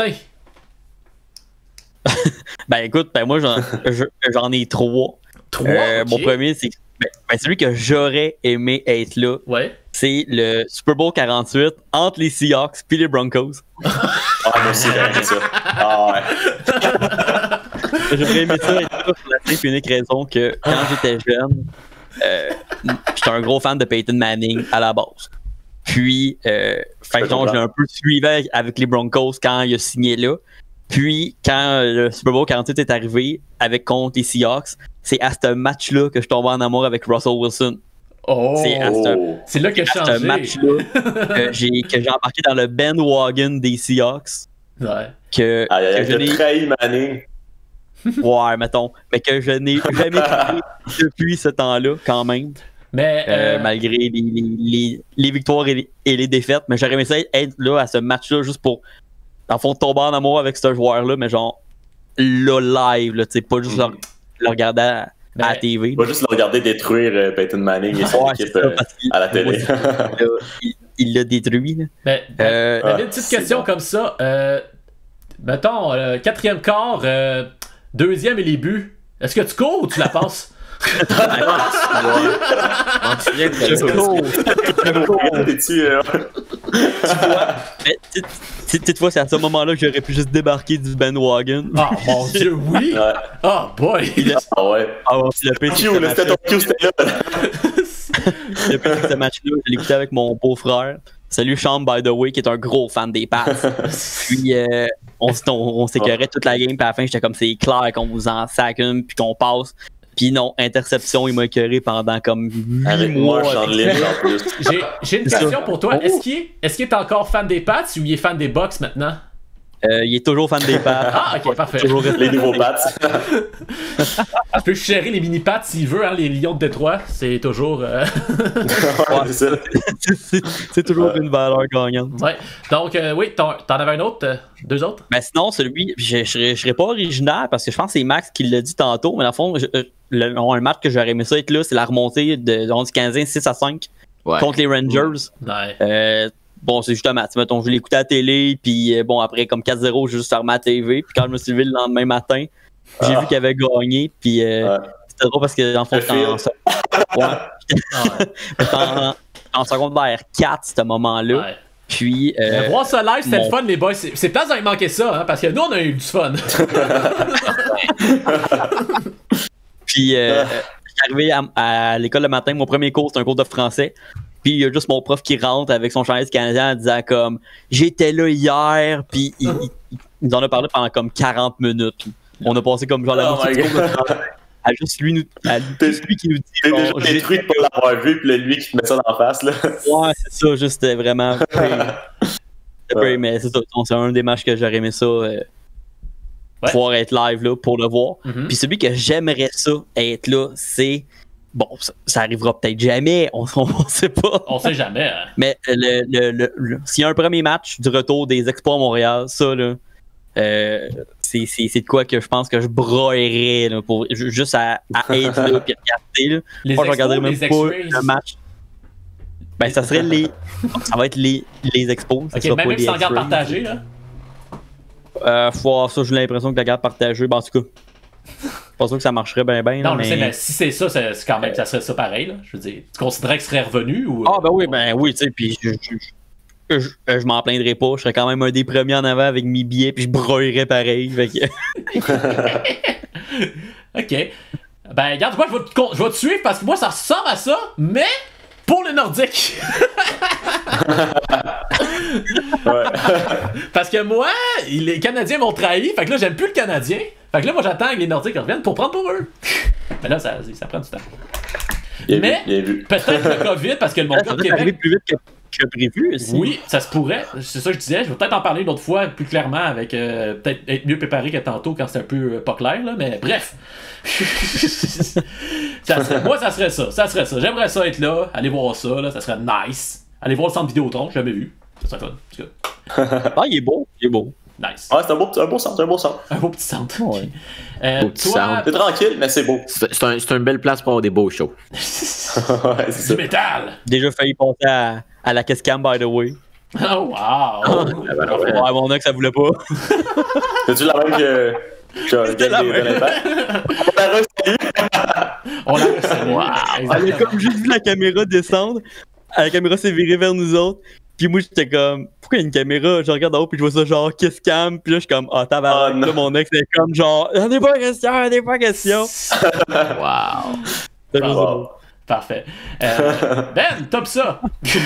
Ben écoute, moi j'en ai trois. Okay. Mon premier, c'est celui que j'aurais aimé être là. Ouais. C'est le Super Bowl 48 entre les Seahawks et les Broncos. Ah, moi aussi, j'ai ça. Ah, ouais. J'aurais aimé ça être là pour la simple et unique raison que quand j'étais jeune, j'étais un gros fan de Peyton Manning à la base. Puis, fait que je l'ai un peu suivi avec les Broncos quand il a signé là. Puis, quand le Super Bowl 48 est arrivé contre les Seahawks, c'est à ce match-là que je tombais en amour avec Russell Wilson. Oh! C'est là que j'ai changé. C'est à ce match-là que j'ai embarqué dans le bandwagon des Seahawks. Ouais. Que je n'ai trahi Manning. Ouais, mettons. Mais que je n'ai jamais quitté depuis ce temps-là, quand même. Mais malgré les victoires et les défaites. Mais j'aurais aimé ça être là à ce match-là juste pour, dans le fond, tomber en amour avec ce joueur-là, mais genre, là, live, là, tu sais, pas juste le regarder à la TV. Pas juste le regarder détruire Peyton Manning et son équipe à la télé. Il l'a détruit, là. Mais, une petite question comme ça. Mettons, quatrième quart, deuxième et les buts. Est-ce que tu cours ou tu la passes? Toutefois, c'est à ce moment-là que j'aurais pu juste débarquer du bandwagon. Ah, mon Dieu, oui! Ah, boy! Ah ouais. Le pire, ce match-là, je l'ai écouté avec mon beau-frère. Salut Sean, by the way, qui est un gros fan des Pats. Puis on s'écœurait toute la game, puis à la fin, j'étais comme, c'est clair qu'on vous en sac une, puis qu'on passe. Puis non, interception, il m'a écœuré pendant comme 8 mois. En plus. J'ai une question pour toi. Est-ce qu'il est encore fan des Pats ou il est fan des Bucks maintenant? Il est toujours fan des Pats. Ah, ok, parfait. Les nouveaux Pats. Je peux gérer les mini-Pats s'il veut, hein, les Lions de Détroit. C'est toujours. Ouais, c'est ça. C'est toujours une valeur gagnante. Ouais. Donc, oui, t'en avais un autre, deux autres? Ben sinon, celui, je serais pas original parce que je pense que c'est Max qui l'a dit tantôt, mais dans le fond, un match que j'aurais aimé ça être là, c'est la remontée du Canadien 6-5 contre les Rangers. Ouais. Bon, c'est justement, mettons, je l'ai écouté à la télé, puis bon, après, comme 4-0, j'ai juste fermé la TV, puis quand je me suis levé le lendemain matin, j'ai vu qu'il avait gagné, puis c'était drôle parce que, dans le fond, en secondaire 4, ce moment-là. Ouais. Puis. Voir ça live, c'était le fun, les boys. C'est peut-être qu'il manquait ça, hein, parce que nous, on a eu du fun. Puis, j'étais arrivé à l'école le matin, mon premier cours, c'était un cours de français. Puis il y a juste mon prof qui rentre avec son chandail canadien en disant comme j'étais là hier, puis il nous en a parlé pendant comme 40 minutes. On a passé comme genre la moitié du cours à juste lui qui nous dit t'es déjà détruit de pas l'avoir vu, puis lui qui te met ça dans la face là. Ouais, c'est ça, juste vraiment mais c'est ça, c'est un des matchs que j'aurais aimé ça pouvoir être live là pour le voir. Puis celui que j'aimerais ça être là, c'est bon, ça arrivera peut-être jamais, on sait pas. On sait jamais. Hein. Mais s'il y a un premier match du retour des Expos à Montréal, ça, là, c'est de quoi que je pense que je broyerais là, pour, juste à être là et regarder. Là. Moi, je regarderais même pas le match. Ben, ça serait ça va être les Expos. Ok, même si c'est en garde partagée, là? Ça, j'ai l'impression que la garde partagée, ben, en tout cas. Je pense pas que ça marcherait bien. Non, mais si c'est ça, c'est quand même, ça serait ça pareil. Là. Je veux dire, tu considérais que ce serait revenu ou. Ah, ben oui, tu sais, puis je m'en plaindrais pas. Je serais quand même un des premiers en avant avec mes billets, puis je broyerais pareil. Fait que... Ok. Ben, regarde, moi, je vais te suivre parce que moi, ça ressemble à ça, mais pour les Nordiques. Ouais. Parce que moi, les Canadiens m'ont trahi, fait que là, j'aime plus le Canadien. Fait que là, moi, j'attends que les Nordiques reviennent pour prendre pour eux. Mais là, ça prend du temps. Mais peut-être le COVID, parce que le monde de Québec... plus vite que prévu aussi. Oui, ça se pourrait. C'est ça que je disais. Je vais peut-être en parler une autre fois plus clairement avec peut-être être mieux préparé que tantôt quand c'était un peu pas clair, là, mais bref. Moi, ça serait ça. Ça serait ça. J'aimerais ça être là, aller voir ça, là, ça serait nice. Aller voir le centre Vidéotron, j'ai jamais vu. Ça serait fun. Ah, il est beau. Il est beau. Nice. Ouais, c'est un beau centre, un beau centre. Un beau petit centre. Ouais. Beau petit Toi, centre. C'est tranquille, mais c'est beau. C'est une belle place pour avoir des beaux shows. Ouais, c'est ça. du métal. Déjà failli passer à la Kiss Cam, by the way. Oh, wow. Ouais, mon ex, ça voulait pas. C'est-tu la même que C'était la de même. l'Impact? On l'a reçu. Wow. Elle a comme juste vu la caméra descendre. La caméra s'est virée vers nous autres. Puis moi, j'étais comme, pourquoi il y a une caméra? Je regarde en haut, puis je vois ça genre Kiss Cam. Puis là, je suis comme, ah, tabarnak. Oh, non. Là, mon ex est comme genre, y'en a pas question, y'en a pas question. Wow. C'était juste Wow. drôle. Parfait. Ben, top ça.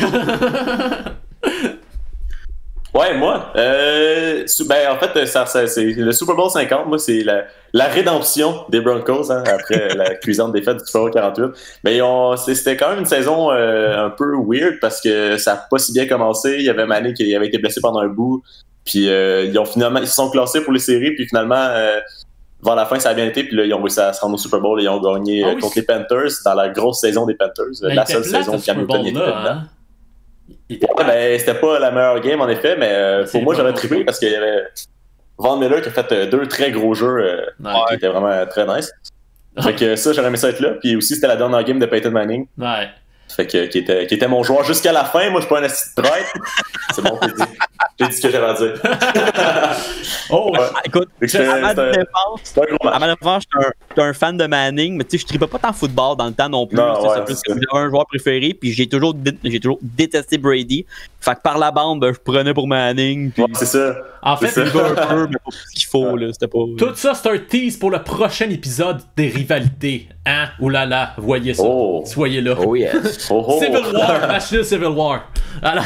Ouais, moi, ben en fait, c'est le Super Bowl 50. Moi, c'est la rédemption des Broncos après la cuisante défaite du Super Bowl 48. Mais c'était quand même une saison un peu weird parce que ça n'a pas si bien commencé. Il y avait Manning qui avait été blessé pendant un bout. Puis ils se sont classés pour les séries. Puis finalement, vers la fin, ça a bien été. Puis là, ils ont réussi à se rendre au Super Bowl et ils ont gagné Ah oui, contre les Panthers dans la grosse saison des Panthers. Mais La il était seule plate, saison ce de Super Cam Newton Bowl était là, dedans. hein? Il était Ouais, ben, c'était pas la meilleure game, en effet, mais C'est pour moi, pas j'aurais bon. trippé parce qu'il y avait Von Miller qui a fait 2 très gros jeux qui étaient vraiment très nice. Fait que ça, j'aurais aimé ça être là. Puis aussi, c'était la dernière game de Peyton Manning. Ouais. Fait que, qui était mon joueur jusqu'à la fin. Moi, je suis pas un esti de traître. C'est bon, j'ai dit ce que j'avais à dire. Oh, Ouais. Écoute, Fait que c'était- à ma c'était- défense, C'est pas un gros à match. ma défense, j'étais un fan de Manning, mais tu sais, je tripais pas tant football dans le temps non plus. Non, Tu sais, ouais, c'est plus c'est que j'avais un joueur préféré, puis j'ai toujours détesté Brady. Fait que par la bande, ben, je prenais pour Manning, puis Ouais, c'est ça. en fait, c'est il va un peu, mais pas ce qu'il faut, là. C'était pas. tout ça, c'est un tease pour le prochain épisode des rivalités. Hein? Ouh là là, voyez ça. Oh. Soyez là. Oh yes. Oh, oh. Civil War, match nul Civil War. Alors,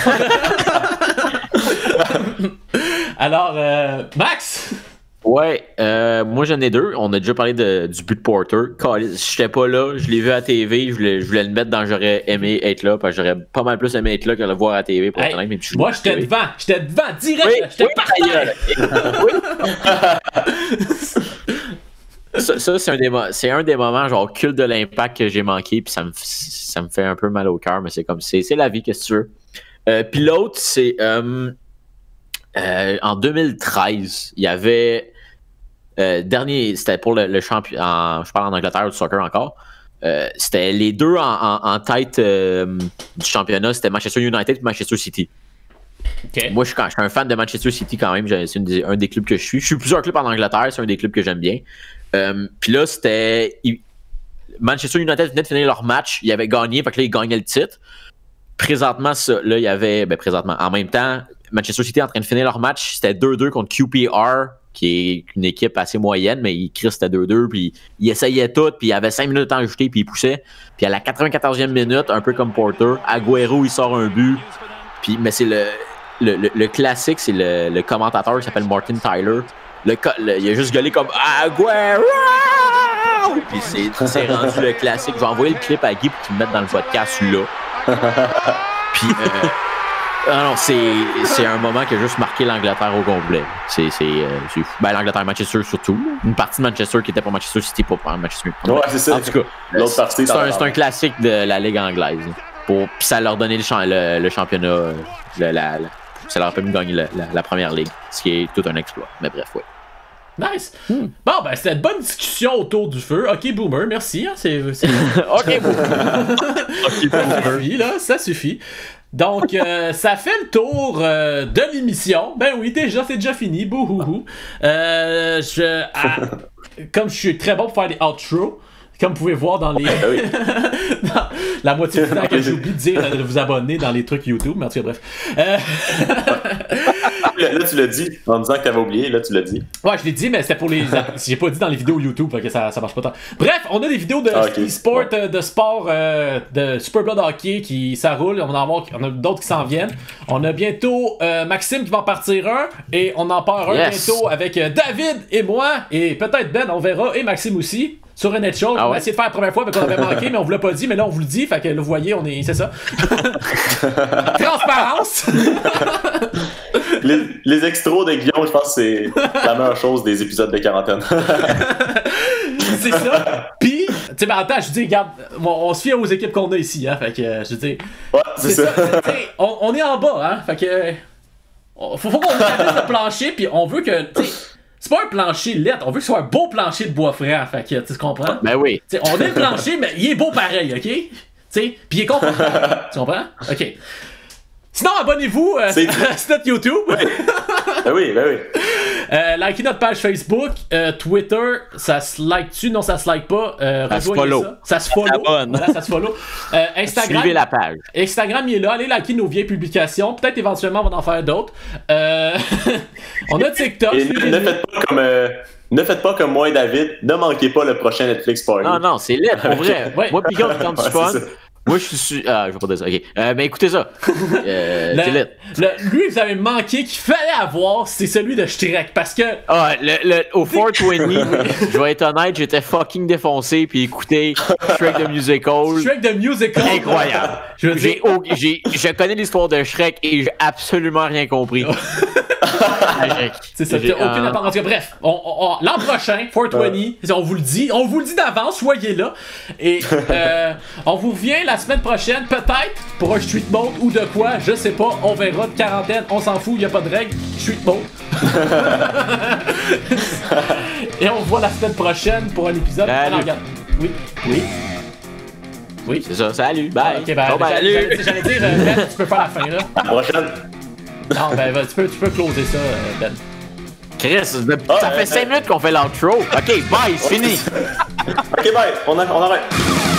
alors Max? Ouais, moi j'en ai 2. On a déjà parlé du but de Porter. J'étais pas là, je l'ai vu à la TV, je voulais le mettre dans j'aurais aimé être là, parce que j'aurais pas mal plus aimé être là que le voir à la TV pour Hey, être honnête, mais puis je moi, l'ai vu à j'étais la TV. devant, direct, Oui, j'étais oui, par ta terre. gueule. Ça, c'est un des moments genre culte de l'Impact que j'ai manqué, puis ça me fait un peu mal au cœur, mais c'est comme c'est la vie, qu'est-ce que tu veux. Puis l'autre, c'est en 2013, il y avait c'était pour le champion, je parle en Angleterre du soccer encore. C'était les deux en tête du championnat, c'était Manchester United et Manchester City. Ok. Moi, je suis un fan de Manchester City quand même. C'est un des clubs que je suis. Je suis plusieurs clubs en Angleterre, c'est un des clubs que j'aime bien. Puis là, c'était. Manchester United venait de finir leur match. Ils avaient gagné, fait que là, ils gagnaient le titre. Présentement, ça, là, il y avait. Présentement, en même temps, Manchester City est en train de finir leur match. C'était 2-2 contre QPR, qui est une équipe assez moyenne, mais Chris, c'était 2-2. Puis il essayait tout, puis il y avait 5 minutes de temps ajouté, puis il poussait. Puis à la 94e minute, un peu comme Porter, Agüero, il sort un but. Puis, mais c'est le classique, c'est le commentateur qui s'appelle Martin Tyler. Il a juste gueulé comme Agüero! Puis c'est rendu le classique. Je vais envoyer le clip à Guy pour qu'il me mette dans le podcast là. Puis non, c'est un moment qui a juste marqué l'Angleterre au complet. C'est fou. Ben, l'Angleterre, Manchester surtout. Une partie de Manchester qui était pour Manchester City, pas pour Manchester United. Ouais, c'est ça. En tout cas, L'autre partie, c'est un classique de la Ligue anglaise. Puis ça leur donnait le championnat. Ça leur a permis de gagner la première ligue, ce qui est tout un exploit. Mais bref, ouais. Nice. Bon, ben, c'était une bonne discussion autour du feu. Ok, Boomer, merci. Hein, Ok, bon. ça suffit, là, ça suffit. Donc, ça fait le tour de l'émission. Ben oui, déjà, c'est déjà fini. Bouhouhou. Comme je suis très bon pour faire des outros, comme vous pouvez voir dans les. Oui. dans la moitié du temps que j'ai oublié de dire de vous abonner dans les trucs YouTube, mais en tout cas, bref. Là, tu l'as dit, en disant que t'avais oublié, là, tu l'as dit. Ouais, je l'ai dit, mais c'était pour les. J'ai pas dit dans les vidéos YouTube, fait que ça marche pas tant. Bref, on a des vidéos de e-sport, de sport, de Super Blood Hockey ça roule. On a d'autres qui s'en viennent. On a bientôt Maxime qui va en partir un, et on en part un bientôt avec David et moi, et peut-être Ben, on verra, et Maxime aussi. Sur un net show, on va essayer de faire la première fois, mais qu'on avait manqué, mais on vous l'a pas dit, mais là on vous le dit, fait que là vous voyez, c'est ça. Transparence! Les extros de Guillaume, je pense que c'est la meilleure chose des épisodes de quarantaine. C'est ça. Puis, tu sais, mais attends, je dis, regarde, on se fie aux équipes qu'on a ici, hein, fait que, je dis. Ouais, c'est ça. On est en bas, hein, fait que. faut qu'on réalise le plancher, puis on veut que, tu sais, c'est pas un plancher laid, on veut que ce soit un beau plancher de bois franc, fait que, tu comprends? Ben oui. T'sais, on a le plancher, mais il est beau pareil, ok? T'sais, pis il est confortable, tu comprends? Ok. Sinon, abonnez-vous à notre YouTube. Ben oui. Likez notre page Facebook, Twitter, ça se like-tu? Non, ça se like pas. Rejoignez ça. Ça se follow. Voilà, ça se follow. Instagram. Suivez la page. Instagram, il est là. Allez liker nos vieilles publications. Peut-être éventuellement, on va en faire d'autres. On a TikTok. Et ne faites pas comme moi et David. Ne manquez pas le prochain Netflix Party. Non, c'est laid, pour vrai. Ouais. Moi, pis quand du fun. Moi, je suis. Ah, je vais pas dire ça. Ok. Ben, écoutez ça. C'est lit. Lui, vous avez manqué qu'il fallait avoir, c'est celui de Shrek. Parce que. Ah, au 420, je vais être honnête, j'étais fucking défoncé. Puis écoutez, Shrek the Musical. Shrek the Musical. Incroyable. Je connais l'histoire de Shrek et j'ai absolument rien compris. C'est ça, t'as aucune apparence. Bref, l'an prochain, 420, on vous le dit d'avance, soyez là. Et on vous revient la semaine prochaine, peut-être pour un street mode ou de quoi, je sais pas, on verra. De quarantaine, on s'en fout, y a pas de règles, street mode. Et on se voit la semaine prochaine pour un épisode. Oui. C'est ça, salut, bye. Ok, ben, salut. J'allais dire, Ben, tu peux faire la fin là. À la prochaine. Non, ben, tu peux closer ça, Ben. Chris, ça fait 5 minutes qu'on fait l'outro. Ok, bye, c'est fini. Ok, bye. On arrête.